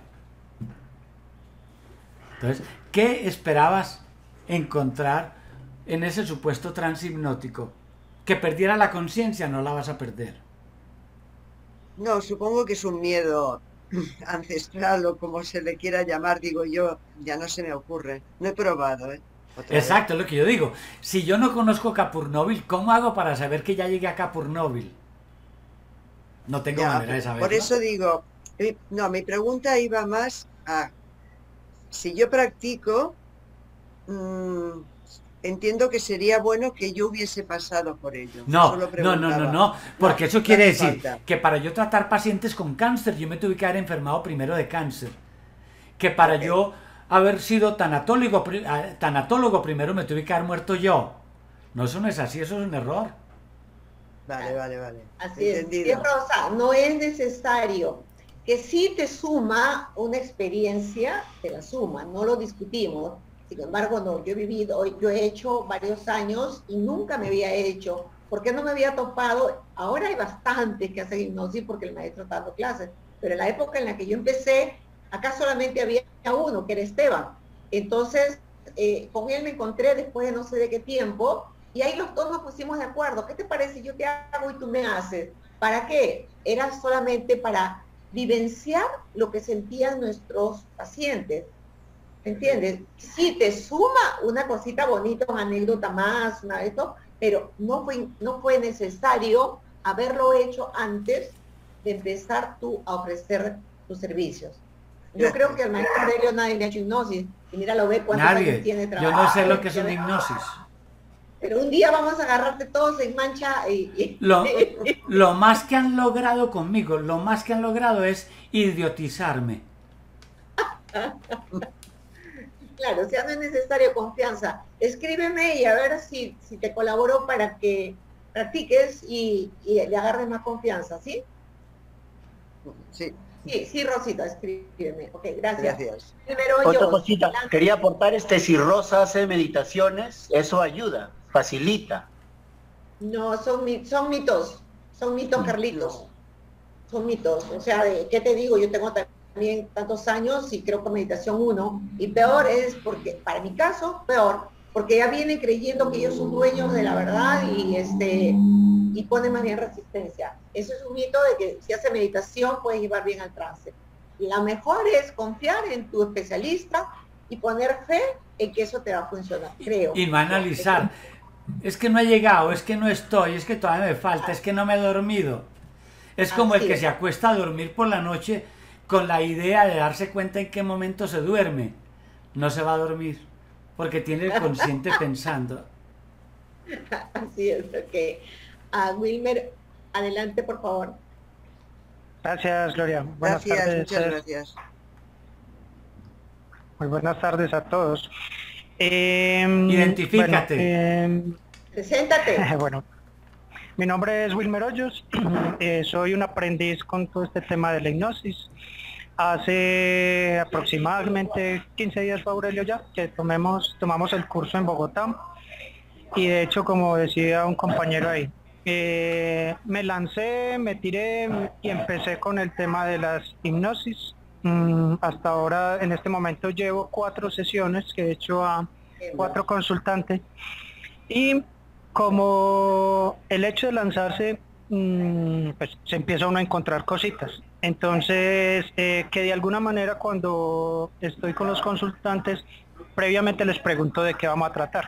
Entonces, ¿qué esperabas encontrar en ese supuesto trance hipnótico? Que perdiera la conciencia, no la vas a perder. No, supongo que es un miedo ancestral o como se le quiera llamar, digo yo, ya no se me ocurre. No he probado, ¿eh? Otra Exacto, vez. es lo que yo digo. Si yo no conozco Capurnóvil, ¿cómo hago para saber que ya llegué a Capurnóvil? No tengo Ya, manera de saber. por ¿no? eso digo, eh, no, mi pregunta iba más a, si yo practico, mmm, entiendo que sería bueno que yo hubiese pasado por ello. No, Solo no, no, no, preguntaba. no, porque No, eso no quiere hace decir falta. que para yo tratar pacientes con cáncer, yo me tuve que haber enfermado primero de cáncer. Que para Ok. yo haber sido tanatólogo, pri- ah, tanatólogo primero me tuve que haber muerto yo. No, eso no es así, eso es un error. Vale, vale, vale. Así es. Entendido. Sí, Rosa, no es necesario. Que sí te suma una experiencia, te la suma, no lo discutimos. Sin embargo, no, yo he vivido, yo he hecho varios años y nunca me había hecho. ¿Por qué no me había topado? Ahora hay bastantes que hacen hipnosis porque el maestro está dando clases. Pero en la época en la que yo empecé, acá solamente había uno, que era Esteban. Entonces, eh, con él me encontré después de no sé de qué tiempo, y ahí los dos nos pusimos de acuerdo. ¿Qué te parece? Yo te hago y tú me haces. ¿Para qué? Era solamente para vivenciar lo que sentían nuestros pacientes. ¿entiendes? Sí, te suma una cosita bonita, una anécdota más, una de esto, pero no fue, no fue necesario haberlo hecho antes de empezar tú a ofrecer tus servicios. Yo creo que al maestro Aurelio nadie le ha hecho hipnosis, y mira, lo ve cuántos Nadie. años tiene trabajo. Yo no sé lo que es una hipnosis. Pero un día vamos a agarrarte todos en mancha y... y Lo, lo más que han logrado conmigo, lo más que han logrado es idiotizarme. Claro, o sea, no es necesario confianza. Escríbeme y a ver si, si te colaboro para que practiques y, y le agarres más confianza, ¿sí? Sí. Sí, sí, Rosita, escríbeme. Ok, gracias. Gracias. Primero Otra yo. cosita, adelante. quería aportar este, si Rosa hace meditaciones, eso ayuda, facilita. No, son, mi- son mitos. Son mitos, Carlitos. Son mitos. O sea, de- ¿qué te digo? Yo tengo también tantos años y creo que meditación uno. Y peor es porque, para mi caso, peor, porque ya vienen creyendo que ellos son dueños de la verdad y este y ponen más bien resistencia. Eso es un mito de que si hace meditación puedes llevar bien al trance. La mejor es confiar en tu especialista y poner fe en que eso te va a funcionar, creo. Y no analizar. Es que no he llegado, es que no estoy, es que todavía me falta, es que no me he dormido. Es como el Así que es. se acuesta a dormir por la noche con la idea de darse cuenta en qué momento se duerme. No se va a dormir, porque tiene el consciente pensando. Así es, ok. A Wilmer, adelante, por favor. Gracias, Gloria. Buenas Gracias, tardes. muchas gracias. Muy buenas tardes a todos. Eh, Identifícate. Bueno, Preséntate. eh, bueno, mi nombre es Wilmer Hoyos. Eh, soy un aprendiz con todo este tema de la hipnosis. Hace aproximadamente quince días, Aurelio, ya que tomemos, tomamos el curso en Bogotá. Y de hecho, como decía un compañero ahí, eh, me lancé, me tiré y empecé con el tema de las hipnosis. Mm, hasta ahora, en este momento, llevo cuatro sesiones que he hecho a cuatro consultantes. Y como el hecho de lanzarse, mm, pues se empieza uno a encontrar cositas. Entonces, eh, que de alguna manera cuando estoy con los consultantes, previamente les pregunto de qué vamos a tratar.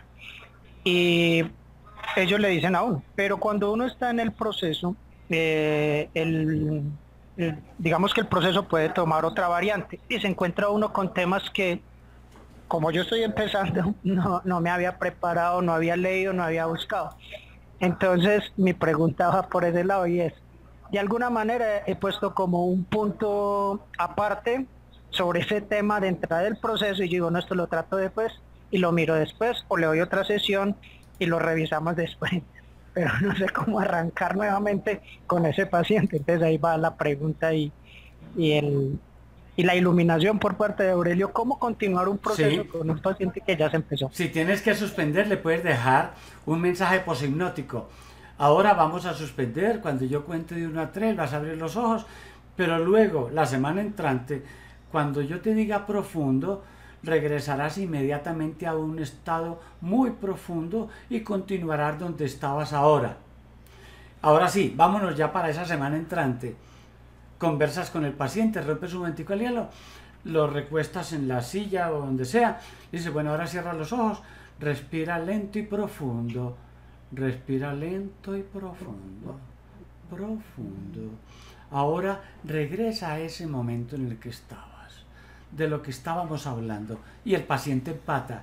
Y ellos le dicen a uno, pero cuando uno está en el proceso, eh, el, el- digamos que el proceso puede tomar otra variante y se encuentra uno con temas que, como yo estoy empezando, no, no me había preparado, no había leído, no había buscado. Entonces mi pregunta va por ese lado y es, de alguna manera he puesto como un punto aparte sobre ese tema de entrada del proceso y digo, no, esto lo trato después y lo miro después o le doy otra sesión y lo revisamos después, pero no sé cómo arrancar nuevamente con ese paciente. Entonces ahí va la pregunta y, y, el, y la iluminación por parte de Aurelio, cómo continuar un proceso Sí. con un paciente que ya se empezó. Si tienes que suspender, le puedes dejar un mensaje poshipnótico. Ahora vamos a suspender, cuando yo cuente de uno a tres vas a abrir los ojos, pero luego, la semana entrante, cuando yo te diga profundo, regresarás inmediatamente a un estado muy profundo y continuarás donde estabas ahora. Ahora sí, vámonos ya para esa semana entrante. Conversas con el paciente, rompes un momentico el hielo, lo recuestas en la silla o donde sea, dice, bueno, ahora cierra los ojos, respira lento y profundo, respira lento y profundo, profundo. Ahora regresa a ese momento en el que estabas, de lo que estábamos hablando, y el paciente empata.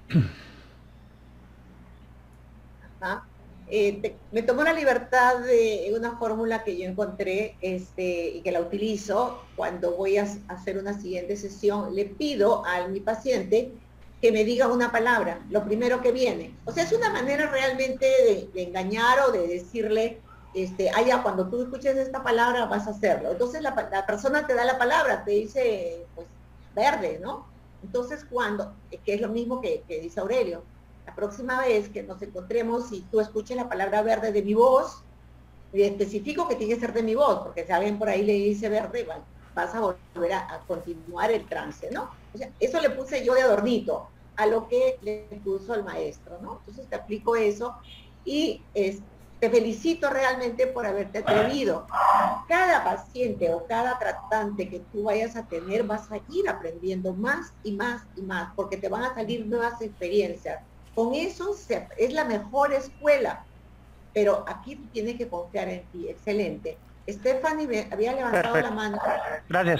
Ajá. Eh, te- me tomó la libertad de una fórmula que yo encontré este, y que la utilizo cuando voy a s- hacer una siguiente sesión. Le pido a mi paciente que me diga una palabra, lo primero que viene. O sea, es una manera realmente de, de engañar o de decirle, este, ah, ya, cuando tú escuches esta palabra vas a hacerlo. Entonces la, pa- la persona te da la palabra, te dice, pues, verde, ¿no? Entonces cuando, que es lo mismo que, que dice Aurelio, la próxima vez que nos encontremos y tú escuches la palabra verde de mi voz, y especifico que tiene que ser de mi voz, porque si alguien por ahí le dice verde, va- vas a volver a, a continuar el trance, ¿no? O sea, eso le puse yo de adornito a lo que le puso el maestro, ¿no? Entonces te aplico eso y es, te felicito realmente por haberte atrevido. Cada paciente o cada tratante que tú vayas a tener, vas a ir aprendiendo más y más y más, porque te van a salir nuevas experiencias. Con eso se, es la mejor escuela, pero aquí tú tienes que confiar en ti. Excelente. Stephanie había levantado Perfecto. la mano. Gracias.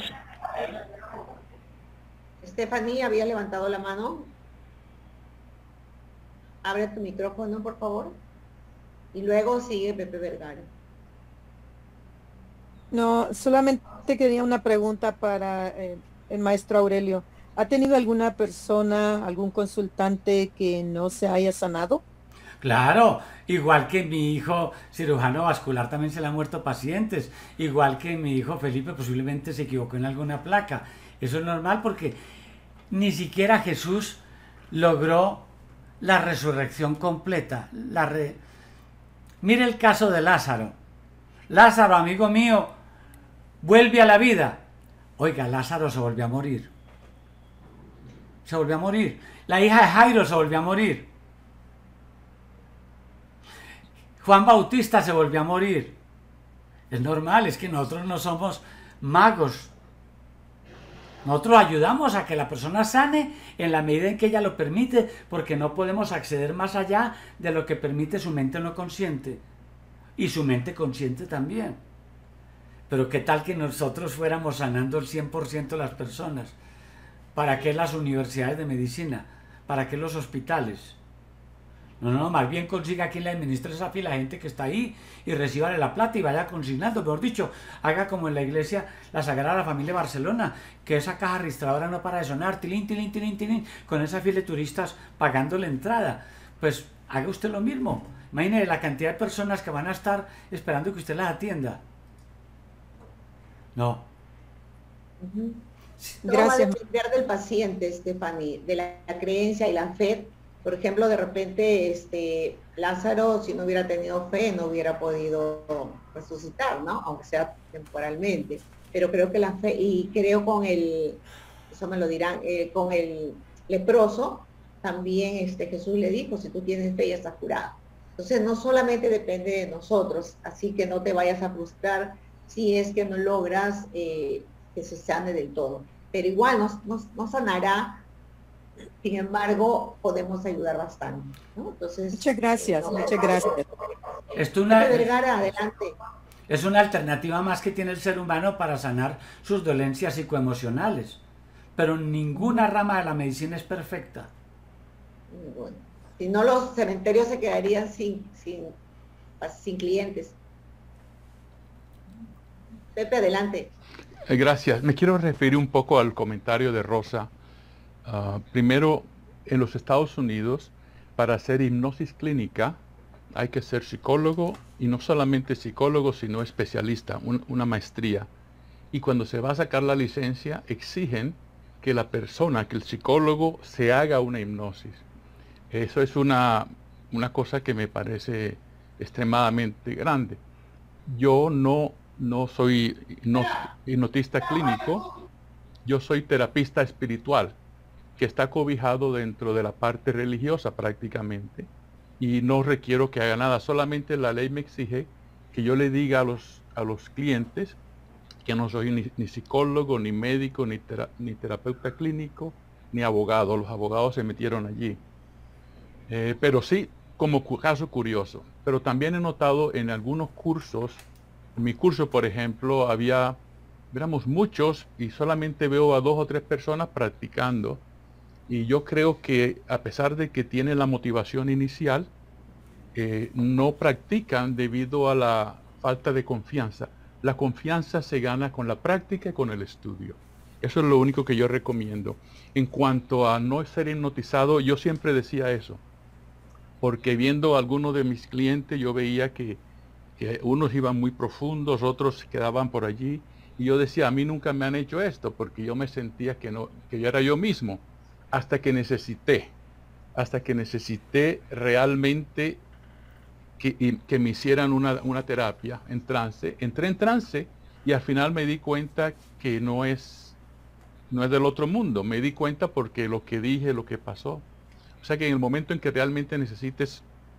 Stephanie había levantado la mano. Abre tu micrófono, por favor. Y luego sigue Pepe Vergara. No, solamente quería una pregunta para eh, el maestro Aurelio. ¿Ha tenido alguna persona, algún consultante que no se haya sanado? Claro, igual que mi hijo cirujano vascular también se le han muerto pacientes, igual que mi hijo Felipe posiblemente se equivocó en alguna placa. Eso es normal porque ni siquiera Jesús logró la resurrección completa. La re... Mire el caso de Lázaro. Lázaro, amigo mío, vuelve a la vida. Oiga, Lázaro se volvió a morir. Se volvió a morir. La hija de Jairo se volvió a morir. Juan Bautista se volvió a morir. Es normal, es que nosotros no somos magos. Nosotros ayudamos a que la persona sane en la medida en que ella lo permite, porque no podemos acceder más allá de lo que permite su mente no consciente. Y su mente consciente también. Pero qué tal que nosotros fuéramos sanando el cien por ciento de las personas. ¿Para qué las universidades de medicina? ¿Para qué los hospitales? No, no, más bien consiga quien le administre esa fila de gente que está ahí y recíbale la plata y vaya consignando. Mejor dicho, haga como en la iglesia la Sagrada Familia de Barcelona, que esa caja registradora no para de sonar, tilín, tilín, tilín, tilín, con esa fila de turistas pagando la entrada. Pues haga usted lo mismo. Imagine la cantidad de personas que van a estar esperando que usted las atienda. No. Uh-huh. Gracias. Va a depender del paciente, Stephanie, de la, la creencia y la fe. Por ejemplo, de repente, este, Lázaro, si no hubiera tenido fe, no hubiera podido resucitar, ¿no? Aunque sea temporalmente. Pero creo que la fe, y creo con el, eso me lo dirán, eh, con el leproso, también este, Jesús le dijo, si tú tienes fe ya estás curado. Entonces, no solamente depende de nosotros, así que no te vayas a frustrar si es que no logras eh, que se sane del todo. Pero igual nos, nos, nos sanará. Sin embargo, podemos ayudar bastante, ¿no? Entonces, muchas gracias, no, muchas gracias. Esto es una, Vergara, adelante. Es una alternativa más que tiene el ser humano para sanar sus dolencias psicoemocionales. Pero ninguna rama de la medicina es perfecta. Bueno, si no, los cementerios se quedarían sin, sin, sin clientes. Pepe, adelante. Eh, gracias. Me quiero referir un poco al comentario de Rosa. Uh, primero, en los Estados Unidos, para hacer hipnosis clínica, hay que ser psicólogo, y no solamente psicólogo, sino especialista, un, una maestría. Y cuando se va a sacar la licencia, exigen que la persona, que el psicólogo, se haga una hipnosis. Eso es una, una cosa que me parece extremadamente grande. Yo no, no soy hipnotista clínico, yo soy terapista espiritual, que está cobijado dentro de la parte religiosa prácticamente, y no requiero que haga nada, solamente la ley me exige que yo le diga a los, a los clientes que no soy ni, ni psicólogo, ni médico, ni, tera, ni terapeuta clínico, ni abogado. Los abogados se metieron allí. Eh, pero sí, como cu caso curioso. Pero también he notado en algunos cursos, en mi curso por ejemplo, había, éramos muchos y solamente veo a dos o tres personas practicando. Y yo creo que a pesar de que tienen la motivación inicial, eh, no practican debido a la falta de confianza. La confianza se gana con la práctica y con el estudio. Eso es lo único que yo recomiendo. En cuanto a no ser hipnotizado, yo siempre decía eso. Porque viendo a algunos de mis clientes, yo veía que, que unos iban muy profundos, otros se quedaban por allí. Y yo decía, a mí nunca me han hecho esto, porque yo me sentía que, no, que yo era yo mismo. Hasta que necesité, hasta que necesité realmente que, y, que me hicieran una, una terapia en trance. Entré en trance y al final me di cuenta que no es, no es del otro mundo. Me di cuenta porque lo que dije, lo que pasó. O sea que en el momento en que realmente necesites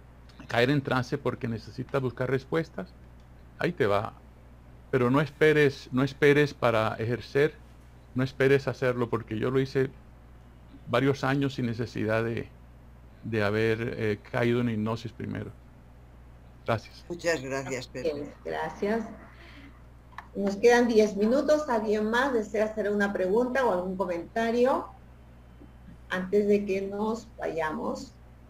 caer en trance porque necesitas buscar respuestas, ahí te va. Pero no esperes, no esperes para ejercer, no esperes hacerlo, porque yo lo hice varios años sin necesidad de, de haber eh, caído en hipnosis primero. Gracias. Muchas gracias, Pedro. Gracias. Nos quedan diez minutos. ¿Alguien más desea hacer una pregunta o algún comentario antes de que nos vayamos?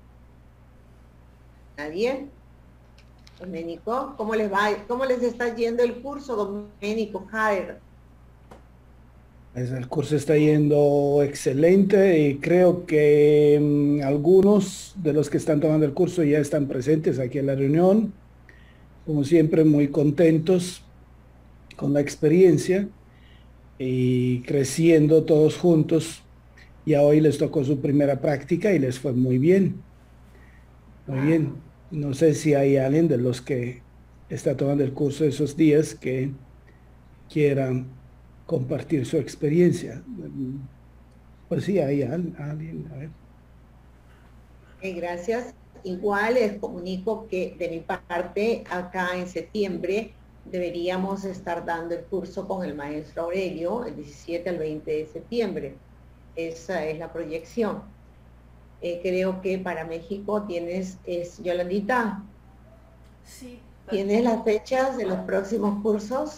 ¿Nadie? Doménico, ¿cómo les va? ¿Cómo les está yendo el curso, Doménico Jaer? Pues el curso está yendo excelente y creo que um, algunos de los que están tomando el curso ya están presentes aquí en la reunión. Como siempre, muy contentos con la experiencia y creciendo todos juntos. Ya hoy les tocó su primera práctica y les fue muy bien. Muy bien. No sé si hay alguien de los que está tomando el curso esos días que quieran compartir su experiencia. Pues sí, hay alguien. A ver. Okay, gracias. Igual les comunico que de mi parte, acá en septiembre, deberíamos estar dando el curso con el maestro Aurelio, el diecisiete al veinte de septiembre. Esa es la proyección. Eh, creo que para México tienes, es Yolandita. Sí. ¿Tienes las fechas de los próximos cursos?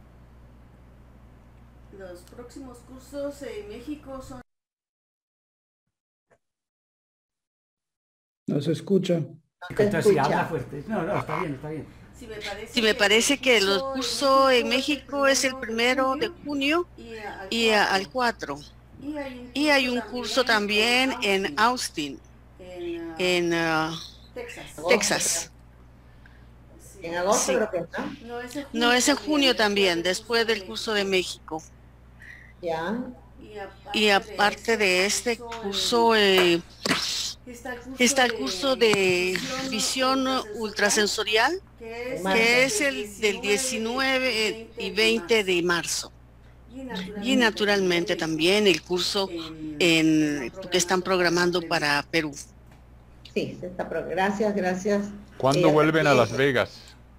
Los próximos cursos en México son... No se escucha. Entonces, si habla fuerte. No, no, está bien, está bien. Sí, me parece, sí, me parece que el curso en México es el primero de junio y al cuatro. Y hay un curso también en Austin, en uh, Texas. En agosto, sí. Creo que no. No, es en junio también, después del curso de México. Ya. Y aparte de este curso, eh, está el curso de visión ultrasensorial, que es el del diecinueve y veinte de marzo. Y naturalmente también el curso en, que están programando para Perú. Sí, se está, gracias, gracias. ¿Cuándo eh, vuelven a Las Vegas?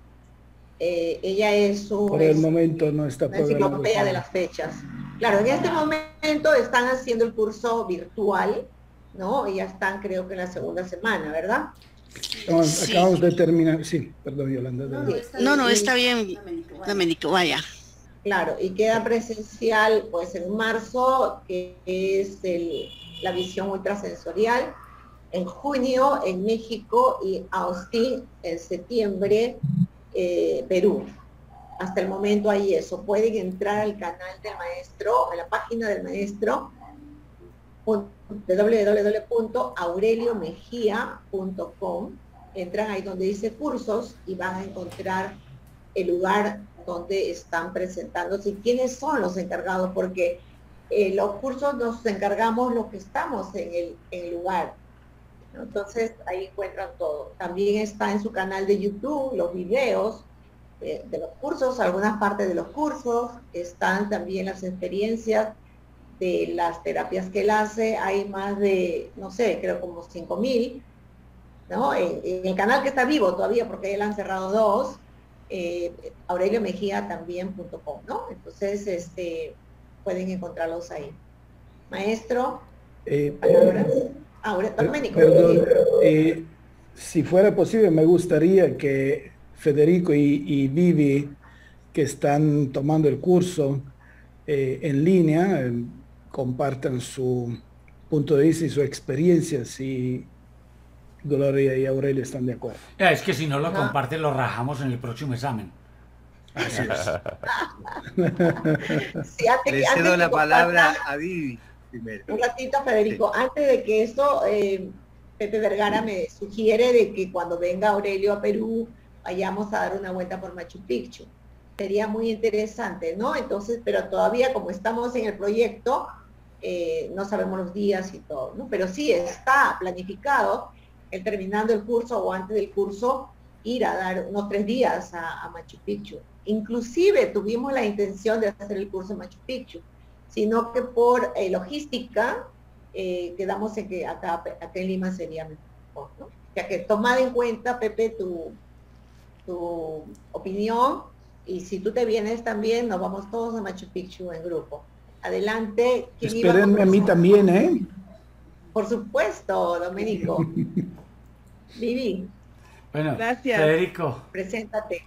Eh, ella es un... Por el momento no está programado. Enciclopedia de las fechas. Claro, en este momento están haciendo el curso virtual, ¿no? Y ya están, creo que en la segunda semana, ¿verdad? No, sí. Acabamos de terminar, sí, perdón, Yolanda. No, no, está, no, no, está bien, Doménico, vaya. Claro, y queda presencial, pues, en marzo, que es el, la visión ultrasensorial, en junio en México y Austin en septiembre, eh, Perú. Hasta el momento hay eso. Pueden entrar al canal del maestro, a la página del maestro, doble u doble u doble u punto aurelio mejía punto com. Entran ahí donde dice cursos y van a encontrar el lugar donde están presentándose y quiénes son los encargados, porque eh, los cursos nos encargamos los que estamos en el, en el lugar, ¿no? Entonces ahí encuentran todo. También está en su canal de YouTube los videos de, de los cursos, algunas partes de los cursos, están también las experiencias de las terapias que él hace. Hay más de, no sé, creo como cinco mil, ¿no? En, en el canal que está vivo todavía, porque él han cerrado dos, eh, aurelio mejía también punto com, ¿no? Entonces, este, pueden encontrarlos ahí. Maestro, eh, palabras. Ah, Doménico. Perdón, eh, si fuera posible, me gustaría que Federico y, y Vivi, que están tomando el curso eh, en línea, eh, compartan su punto de vista y su experiencia, si Gloria y Aurelio están de acuerdo. Ya, es que si no lo comparten, lo rajamos en el próximo examen. Así es. Sí, antes, Le cedo la palabra a Vivi primero. Un ratito, Federico. Sí. Antes de que eso, eh, Pepe Vergara me sugiere de que cuando venga Aurelio a Perú, vayamos a dar una vuelta por Machu Picchu. Sería muy interesante, ¿no? Entonces, pero todavía como estamos en el proyecto, eh, no sabemos los días y todo, ¿no? Pero sí está planificado el terminando el curso o antes del curso, ir a dar unos tres días a, a Machu Picchu. Inclusive tuvimos la intención de hacer el curso en Machu Picchu, sino que por eh, logística, eh, quedamos en que acá, acá en Lima sería mejor, ¿no? sea que tomad en cuenta, Pepe, tu, tu opinión, y si tú te vienes también, nos vamos todos a Machu Picchu en grupo. Adelante. ¿Quién iba Espérenme a mí también, ¿eh? Por supuesto, Domenico. Vivi. Bueno, gracias. Federico. Preséntate.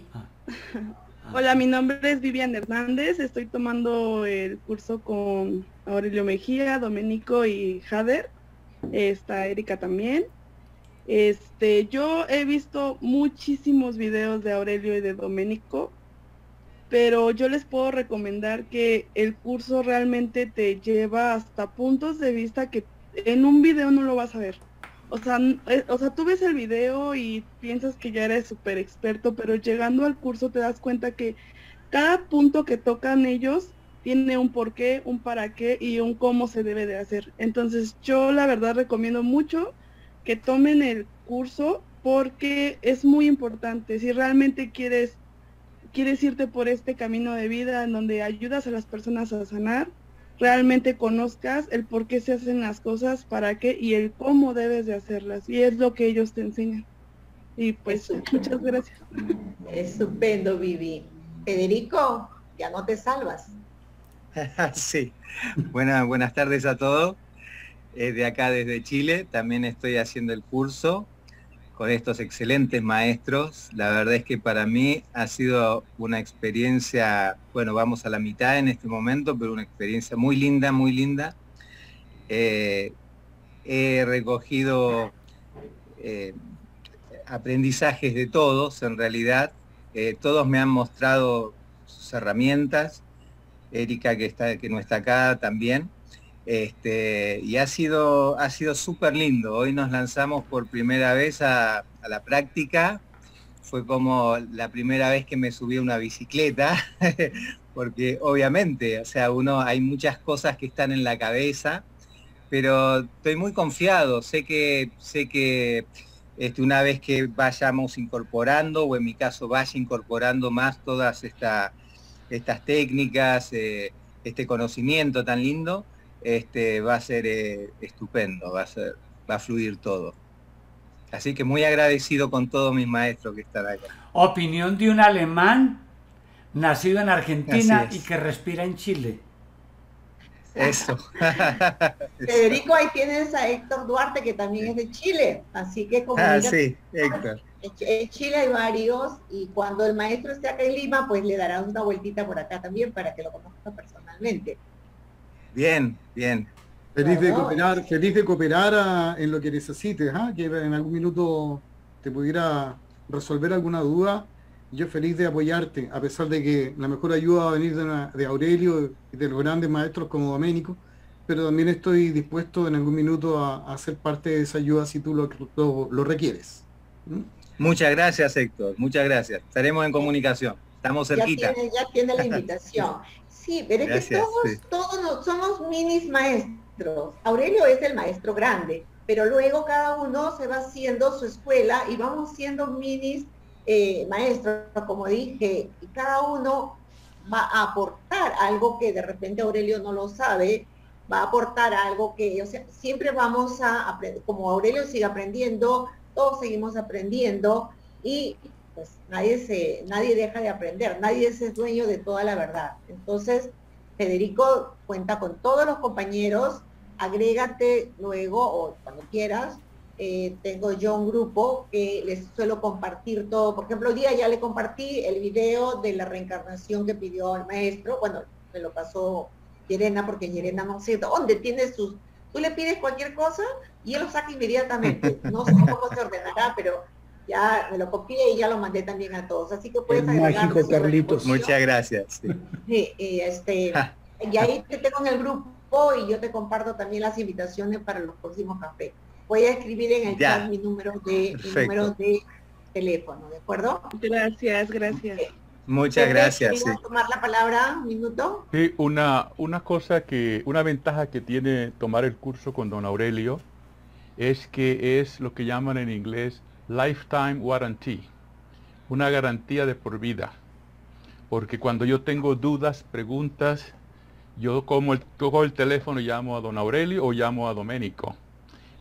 Hola, mi nombre es Vivian Hernández, estoy tomando el curso con Aurelio Mejía, Domenico y Jader. Está Erika también. Este, yo he visto muchísimos videos de Aurelio y de Domenico, pero yo les puedo recomendar que el curso realmente te lleva hasta puntos de vista que en un video no lo vas a ver. O sea, o sea, tú ves el video y piensas que ya eres súper experto, pero llegando al curso te das cuenta que cada punto que tocan ellos tiene un porqué, un para qué y un cómo se debe de hacer. Entonces yo la verdad recomiendo mucho que tomen el curso porque es muy importante. Si realmente quieres, quieres irte por este camino de vida en donde ayudas a las personas a sanar, realmente conozcas el por qué se hacen las cosas, para qué y el cómo debes de hacerlas. Y es lo que ellos te enseñan. Y pues muchas gracias. Estupendo, Vivi. Federico, ya no te salvas. Sí. Buenas, buenas tardes a todos. Eh, de acá desde Chile también estoy haciendo el curso con estos excelentes maestros. La verdad es que para mí ha sido una experiencia, bueno, vamos a la mitad en este momento, pero una experiencia muy linda, muy linda. Eh, he recogido eh, aprendizajes de todos, en realidad. Eh, todos me han mostrado sus herramientas. Erika, que, está, que no está acá, también. Este, y ha sido, ha sido súper lindo. Hoy nos lanzamos por primera vez a, a la práctica. Fue como la primera vez que me subí a una bicicleta, porque obviamente, o sea, uno, hay muchas cosas que están en la cabeza, pero estoy muy confiado. Sé que, sé que este, una vez que vayamos incorporando, o en mi caso vaya incorporando más todas esta, estas técnicas, eh, este conocimiento tan lindo, Este, va a ser eh, estupendo, va a ser, va a fluir todo. Así que muy agradecido con todos mis maestros que están acá. Opinión de un alemán nacido en Argentina y que respira en Chile. Eso. Federico, ahí tienes a Héctor Duarte, que también es de Chile, así que como ah, mira, sí, Héctor. En Chile hay varios, y cuando el maestro esté acá en Lima, pues le darán una vueltita por acá también para que lo conozca personalmente. Bien, bien. Feliz de cooperar, feliz de cooperar a, en lo que necesites, ¿ah? Que en algún minuto te pudiera resolver alguna duda. Yo feliz de apoyarte, a pesar de que la mejor ayuda va a venir de, una, de Aurelio y de los grandes maestros como Domenico, pero también estoy dispuesto en algún minuto a, a ser parte de esa ayuda si tú lo, lo, lo requieres. ¿Mm? Muchas gracias, Héctor, muchas gracias. Estaremos en comunicación, estamos cerquita. Ya tiene, ya tiene la invitación. Sí, pero es que todos, sí. todos somos minis maestros. Aurelio es el maestro grande, pero luego cada uno se va haciendo su escuela y vamos siendo minis eh, maestros, como dije, y cada uno va a aportar algo que de repente Aurelio no lo sabe, va a aportar algo que, o sea, siempre vamos a aprender, como Aurelio sigue aprendiendo, todos seguimos aprendiendo y pues nadie se, nadie deja de aprender, nadie es dueño de toda la verdad. Entonces, Federico cuenta con todos los compañeros, agrégate luego o cuando quieras. Eh, tengo yo un grupo que les suelo compartir todo. Por ejemplo, hoy día ya le compartí el video de la reencarnación que pidió el maestro. Bueno, me lo pasó Yerena, porque Yerena no sé dónde tiene sus... Tú le pides cualquier cosa y él lo saca inmediatamente. No sé cómo se ordenará, pero ya me lo copié y ya lo mandé también a todos. Así que puedes agregar. Mágico, Carlitos. Muchas gracias. Sí. Sí, y, este, y ahí te tengo en el grupo y yo te comparto también las invitaciones para los próximos cafés. Voy a escribir en el ya. chat mi número de mi número de teléfono, ¿de acuerdo? Gracias, gracias. Okay. Muchas gracias. Sí. tomar la palabra un minuto? Sí, una, una cosa que, una ventaja que tiene tomar el curso con don Aurelio es que es lo que llaman en inglés lifetime warranty, una garantía de por vida, porque cuando yo tengo dudas, preguntas, yo como el, cojo el teléfono y llamo a don Aurelio o llamo a Domenico,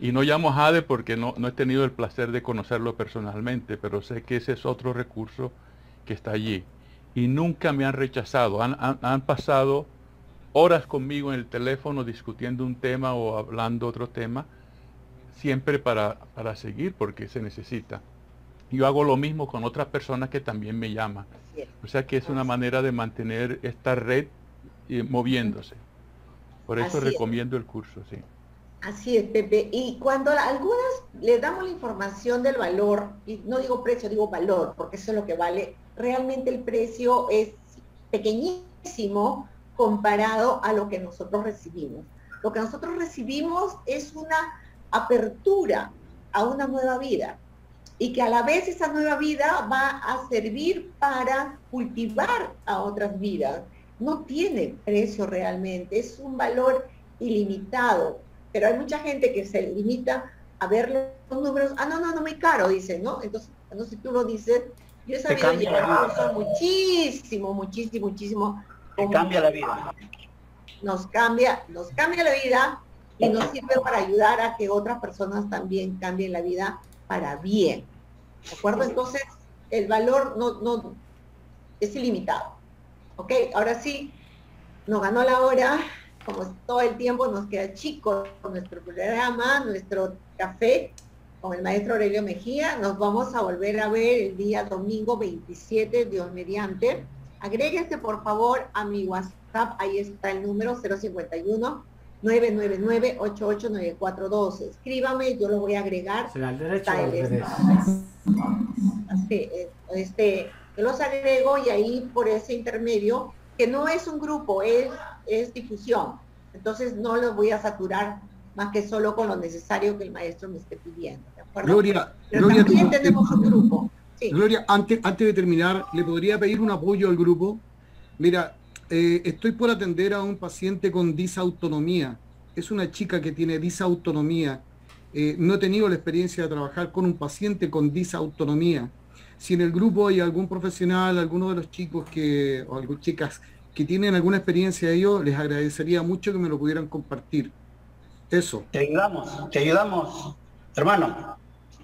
Y no llamo a Jade porque no, no he tenido el placer de conocerlo personalmente, pero sé que ese es otro recurso que está allí. Y nunca me han rechazado. Han, han, han pasado horas conmigo en el teléfono discutiendo un tema o hablando otro tema, siempre para, para seguir porque se necesita. Yo hago lo mismo con otras personas que también me llaman. O sea que es una manera de mantener esta red eh, moviéndose. Por eso Así recomiendo el curso, sí. Así es, Pepe. Y cuando a algunas le damos la información del valor, y no digo precio, digo valor, porque eso es lo que vale, realmente el precio es pequeñísimo comparado a lo que nosotros recibimos. Lo que nosotros recibimos es una apertura a una nueva vida, y que a la vez esa nueva vida va a servir para cultivar a otras vidas. No tiene precio realmente, es un valor ilimitado, pero hay mucha gente que se limita a ver los números. Ah, no, no, no, muy caro, dicen, ¿no? Entonces, entonces tú lo dices, yo he sabido llevar cursos muchísimo, muchísimo, muchísimo. Te cambia la vida. Nos cambia, nos cambia la vida y nos sirve para ayudar a que otras personas también cambien la vida para bien. ¿De acuerdo? Entonces, el valor no, no es ilimitado. ¿Ok? Ahora sí, nos ganó la hora. Como todo el tiempo nos queda chico nuestro programa, nuestro café con el maestro Aurelio Mejía. Nos vamos a volver a ver el día domingo veintisiete, Dios mediante. Agréguense por favor a mi WhatsApp, ahí está el número cero cincuenta y uno, nueve nueve nueve, ocho ocho nueve cuatro dos. Escríbame, yo lo voy a agregar. ¿Será el derecho o el el derecho? Así, este, yo los agrego y ahí por ese intermedio, que no es un grupo, es, es difusión. Entonces no los voy a saturar más que solo con lo necesario que el maestro me esté pidiendo. ¿De acuerdo? Gloria, Pero Gloria, también tú- tenemos un grupo. Sí. Gloria, antes, antes de terminar, ¿le podría pedir un apoyo al grupo? Mira, eh, estoy por atender a un paciente con disautonomía. Es una chica que tiene disautonomía. Eh, no he tenido la experiencia de trabajar con un paciente con disautonomía. Si en el grupo hay algún profesional, alguno de los chicos que, o algunas chicas que tienen alguna experiencia de ello, les agradecería mucho que me lo pudieran compartir. Eso. Te ayudamos, te ayudamos, hermano.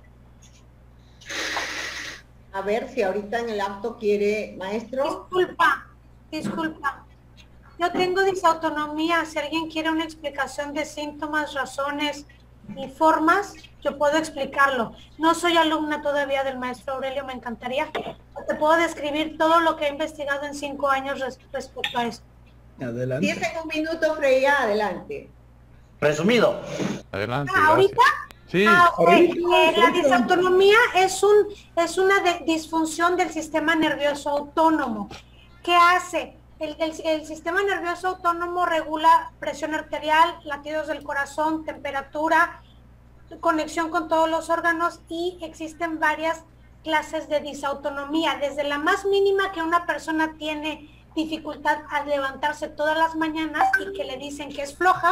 A ver si ahorita en el acto quiere, maestro. Disculpa, disculpa. Yo tengo disautonomía. Si alguien quiere una explicación de síntomas, razones y formas, yo puedo explicarlo. No soy alumna todavía del maestro Aurelio, me encantaría. Te puedo describir todo lo que he investigado en cinco años res- respecto a esto. Adelante. Si es en un minuto, Freya, adelante. Resumido. Adelante. Ah, ¿ahorita? gracias. Sí. Ah, ok. Ahorita, Eh, la ahorita. disautonomía es un es una de- disfunción del sistema nervioso autónomo. ¿Qué hace? El, el- el sistema nervioso autónomo regula presión arterial, latidos del corazón, temperatura, conexión con todos los órganos, y existen varias clases de disautonomía, desde la más mínima, que una persona tiene dificultad al levantarse todas las mañanas y que le dicen que es floja,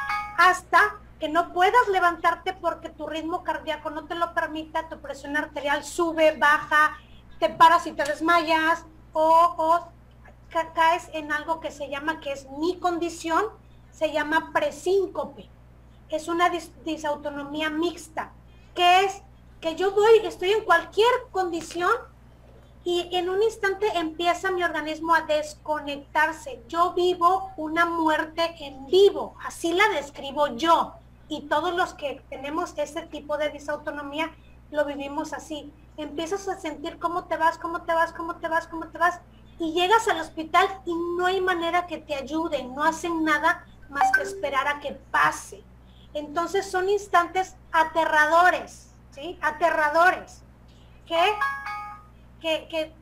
hasta que no puedas levantarte porque tu ritmo cardíaco no te lo permita, tu presión arterial sube, baja, te paras y te desmayas, o, o ca- caes en algo que se llama, que es mi condición, se llama presíncope. Es una dis- disautonomía mixta, que es que yo voy, estoy en cualquier condición y en un instante empieza mi organismo a desconectarse. Yo vivo una muerte en vivo, así la describo yo, y todos los que tenemos ese tipo de disautonomía lo vivimos así. Empiezas a sentir cómo te vas, cómo te vas, cómo te vas, cómo te vas, y llegas al hospital y no hay manera que te ayuden, no hacen nada más que esperar a que pase. Entonces son instantes aterradores, ¿sí? Aterradores, que, que, que,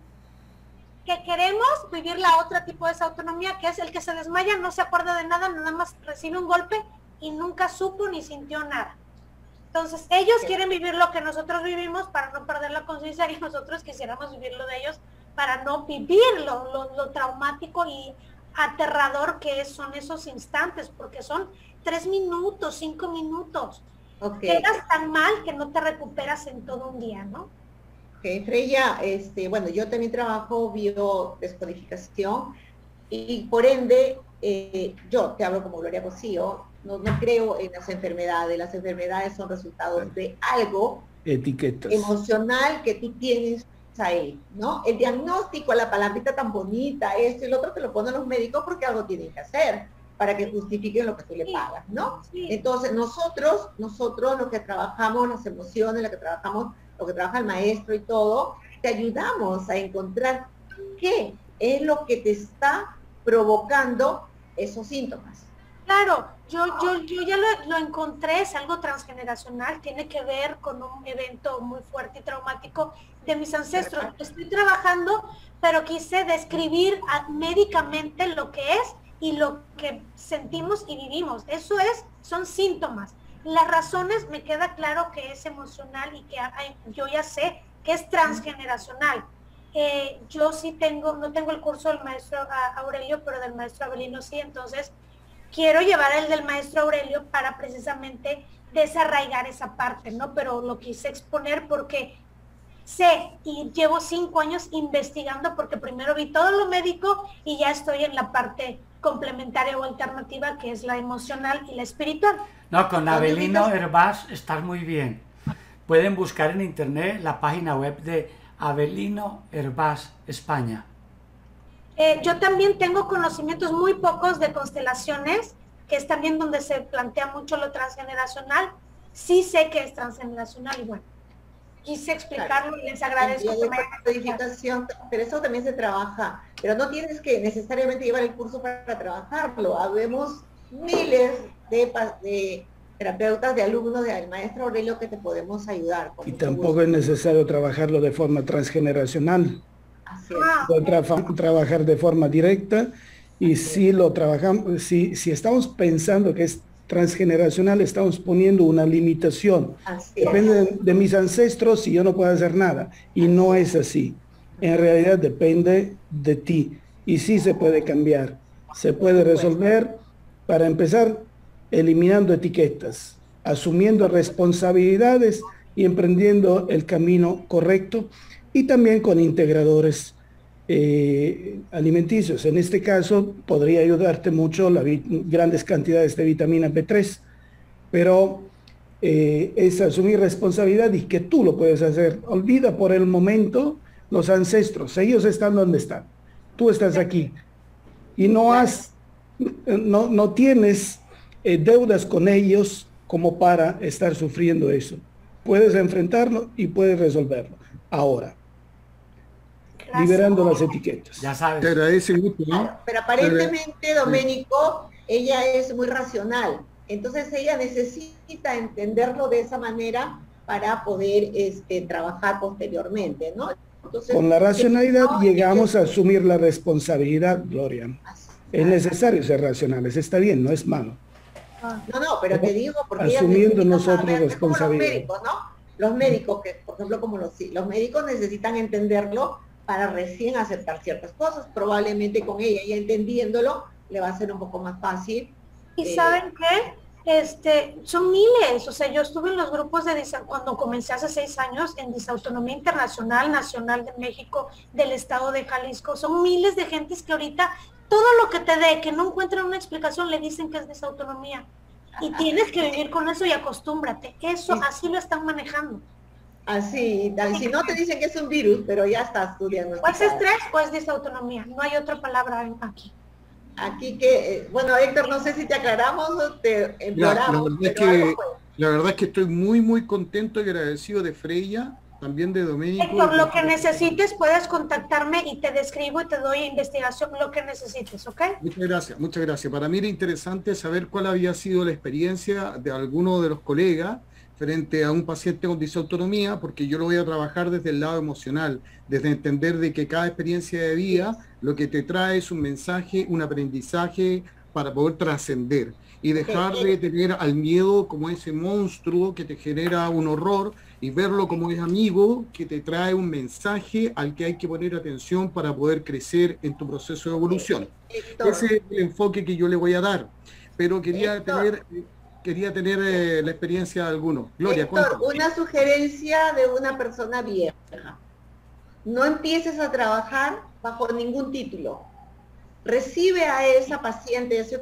que queremos vivir la otra tipo de autonomía, que es el que se desmaya, no se acuerda de nada, nada más recibe un golpe y nunca supo ni sintió nada. Entonces ellos quieren vivir lo que nosotros vivimos para no perder la conciencia, y nosotros quisiéramos vivir lo de ellos para no vivir lo, lo, lo traumático y aterrador que es, son esos instantes, porque son tres minutos, cinco minutos. Ok. Quedas tan mal que no te recuperas en todo un día, ¿no? Ok, Freya, este, bueno, yo también trabajo biodescodificación y por ende, eh, yo te hablo como Gloria Cosío, no, no creo en las enfermedades. Las enfermedades son resultados de algo Etiquetas. emocional que tú tienes ahí, ¿no? El diagnóstico, la palabrita tan bonita, esto y lo otro te lo ponen los médicos porque algo tienen que hacer para que justifiquen lo que tú le pagas, ¿no? Entonces nosotros, nosotros lo que trabajamos, las emociones, lo que trabajamos, lo que trabaja el maestro y todo, te ayudamos a encontrar qué es lo que te está provocando esos síntomas. Claro, yo, yo, yo ya lo, lo encontré, es algo transgeneracional, tiene que ver con un evento muy fuerte y traumático de mis ancestros. Estoy trabajando, pero quise describir a- médicamente lo que es y lo que sentimos y vivimos. Eso es, son síntomas. Las razones me queda claro que es emocional y que hay- yo ya sé que es transgeneracional. Eh, yo sí tengo, no tengo el curso del maestro ah, Aurelio, pero del maestro Avelino sí, entonces quiero llevar el del maestro Aurelio para precisamente desarraigar esa parte, ¿no? Pero lo quise exponer porque sé y llevo cinco años investigando porque primero vi todo lo médico y ya estoy en la parte complementaria o alternativa que es la emocional y la espiritual. No, con Avelino Herbás estás muy bien. Pueden buscar en internet la página web de Avelino Herbás España. Eh, yo también tengo conocimientos muy pocos de constelaciones, que es también donde se plantea mucho lo transgeneracional. Sí sé que es transgeneracional y bueno, quise explicarlo y les agradezco. Y que hay me hayan codificación, pero eso también se trabaja. Pero no tienes que necesariamente llevar el curso para trabajarlo. Habemos miles de, pa- de terapeutas, de alumnos del maestro Aurelio que te podemos ayudar. con Y mucho tampoco gusto. es necesario trabajarlo de forma transgeneracional. Así es. Puede tra- trabajar de forma directa y si lo trabajamos, si, si estamos pensando que es transgeneracional, estamos poniendo una limitación. Así es. Depende de, de mis ancestros y yo no puedo hacer nada. Y no es así. En realidad depende de ti. Y sí se puede cambiar. Se puede resolver, para empezar, eliminando etiquetas, asumiendo responsabilidades y emprendiendo el camino correcto, y también con integradores eh, alimenticios. En este caso podría ayudarte mucho la vi- grandes cantidades de vitamina B tres, pero eh, es asumir responsabilidad y que tú lo puedes hacer. Olvida por el momento los ancestros, ellos están donde están, tú estás aquí y no has, no, no tienes eh, deudas con ellos como para estar sufriendo eso. Puedes enfrentarlo y puedes resolverlo ahora, liberando las etiquetas. Ya sabes. Te agradece mucho, ¿no? Pero aparentemente, Doménico, ella es muy racional. Entonces ella necesita entenderlo de esa manera para poder este, trabajar posteriormente, ¿no? Entonces, Con la racionalidad no, llegamos a asumir la responsabilidad, Gloria. Es necesario ser racionales, está bien, no es malo. No, no, pero te digo porque ellas Asumiendo necesitan nosotros saber, es como los responsabilidad. médicos, ¿no? Los médicos, que por ejemplo como los, los médicos necesitan entenderlo para recién aceptar ciertas cosas. Probablemente con ella, ella entendiéndolo, le va a ser un poco más fácil. ¿Y eh, saben qué? Este, son miles, o sea, yo estuve en los grupos de disa- cuando comencé hace seis años en Disautonomía Internacional, Nacional de México, del Estado de Jalisco, son miles de gentes que ahorita todo lo que te dé, que no encuentran una explicación, le dicen que es disautonomía. Y tienes que vivir con eso y acostúmbrate. Eso, así lo están manejando. Así, tal, si no te dicen que es un virus, pero ya está estudiando. O es estrés o es disautonomía, no hay otra palabra aquí. Aquí que, eh, bueno, Héctor, no sé si te aclaramos o te Mira, la, empeoramos. verdad es pero algo que, fue. la verdad es que estoy muy, muy contento y agradecido de Freya, también de Doménico. Héctor, lo que necesites puedes contactarme y te describo y te doy investigación, lo que necesites, ¿ok? Muchas gracias, muchas gracias. Para mí era interesante saber cuál había sido la experiencia de alguno de los colegas frente a un paciente con disautonomía, porque yo lo voy a trabajar desde el lado emocional, desde entender de que cada experiencia de vida lo que te trae es un mensaje, un aprendizaje para poder trascender y dejar de tener al miedo como ese monstruo que te genera un horror y verlo como es amigo que te trae un mensaje al que hay que poner atención para poder crecer en tu proceso de evolución. Héctor. Ese es el enfoque que yo le voy a dar, pero quería Héctor. tener quería tener eh, la experiencia de algunos. Gloria, Héctor, cuéntame. una sugerencia de una persona vieja. No empieces a trabajar bajo ningún título. recibe a esa paciente, ese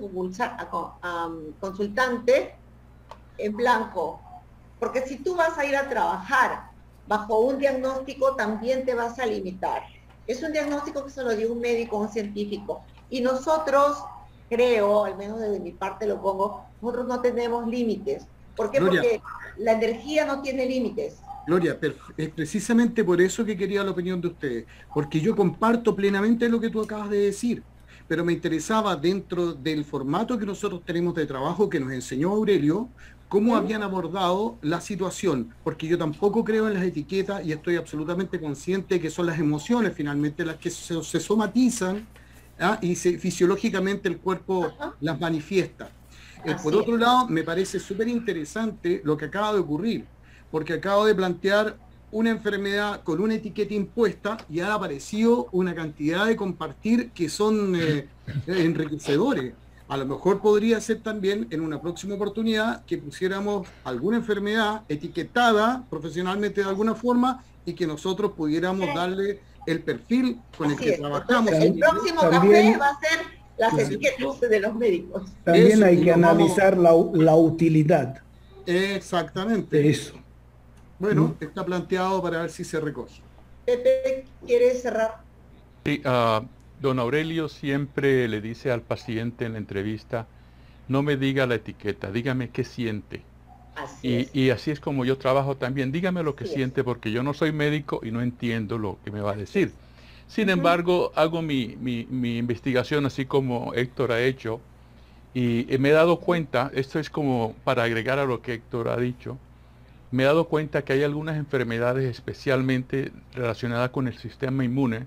consultante en blanco. Porque si tú vas a ir a trabajar bajo un diagnóstico, también te vas a limitar. Es un diagnóstico que se lo dio un médico, un científico. Y nosotros, creo, al menos desde mi parte lo pongo, nosotros no tenemos límites. ¿Por qué? Gloria. Porque la energía no tiene límites. Gloria, es precisamente por eso que quería la opinión de ustedes, porque yo comparto plenamente lo que tú acabas de decir, pero me interesaba dentro del formato que nosotros tenemos de trabajo que nos enseñó Aurelio, cómo habían abordado la situación, porque yo tampoco creo en las etiquetas y estoy absolutamente consciente de que son las emociones finalmente las que se, se somatizan, ¿ah? Y se, fisiológicamente el cuerpo Ajá. las manifiesta. Eh, por otro es. lado, me parece súper interesante lo que acaba de ocurrir, porque acabo de plantear una enfermedad con una etiqueta impuesta y ha aparecido una cantidad de compartir que son eh, enriquecedores. A lo mejor podría ser también en una próxima oportunidad que pusiéramos alguna enfermedad etiquetada profesionalmente de alguna forma y que nosotros pudiéramos darle el perfil con Así el que es. trabajamos. El próximo también, café va a ser las sí. etiquetas de los médicos. También Eso, hay que analizar vamos... la, la utilidad. Exactamente. De eso. Bueno, ¿Mm? está planteado para ver si se recoge. Pepe, ¿quieres cerrar? Sí, uh, don Aurelio siempre le dice al paciente en la entrevista, no me diga la etiqueta, dígame qué siente. Así y, es. y así es como yo trabajo también, dígame lo que así siente, es. porque yo no soy médico y no entiendo lo que me va a decir. Sin uh-huh. embargo, hago mi, mi, mi investigación así como Héctor ha hecho, y, y me he dado cuenta, esto es como para agregar a lo que Héctor ha dicho, me he dado cuenta que hay algunas enfermedades especialmente relacionadas con el sistema inmune,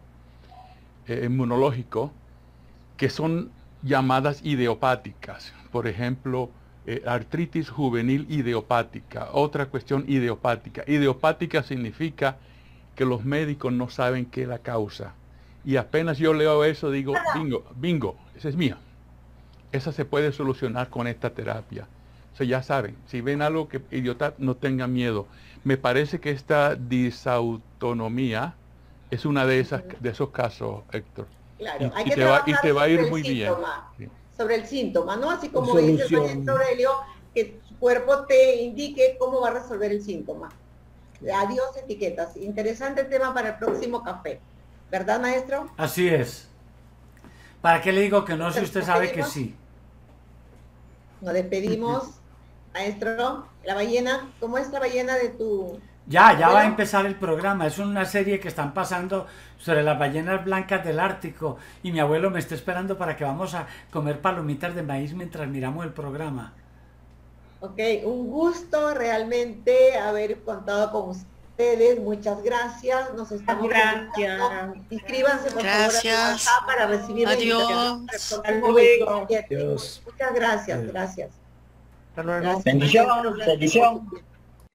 eh, inmunológico, que son llamadas idiopáticas. Por ejemplo, eh, artritis juvenil idiopática, otra cuestión idiopática. Idiopática significa que los médicos no saben qué es la causa. Y apenas yo leo eso, digo, bingo, bingo, esa es mía. Esa se puede solucionar con esta terapia. O sea, ya saben, si ven algo que idiota, no tengan miedo. Me parece que esta disautonomía es una de esas de esos casos, Héctor. Claro, y, hay y que te va, y te va a ir muy síntoma, bien. Sobre el síntoma, ¿no? Así como dice el maestro Aurelio, que su cuerpo te indique cómo va a resolver el síntoma. Adiós etiquetas. Interesante tema para el próximo café. ¿Verdad, maestro? Así es. ¿Para qué le digo que no si usted sabe que sí? Nos despedimos. Maestro, la ballena, ¿cómo es la ballena de tu...? Ya, ya va a empezar el programa. Es una serie que están pasando sobre las ballenas blancas del Ártico y mi abuelo me está esperando para que vamos a comer palomitas de maíz mientras miramos el programa. Ok, un gusto realmente haber contado con ustedes. Muchas gracias. Nos estamos gracias. Inscríbanse por gracias. favor a WhatsApp para recibir Adiós. Adiós. Muchas gracias, gracias. Hasta luego. Gracias. Bendición, bendición.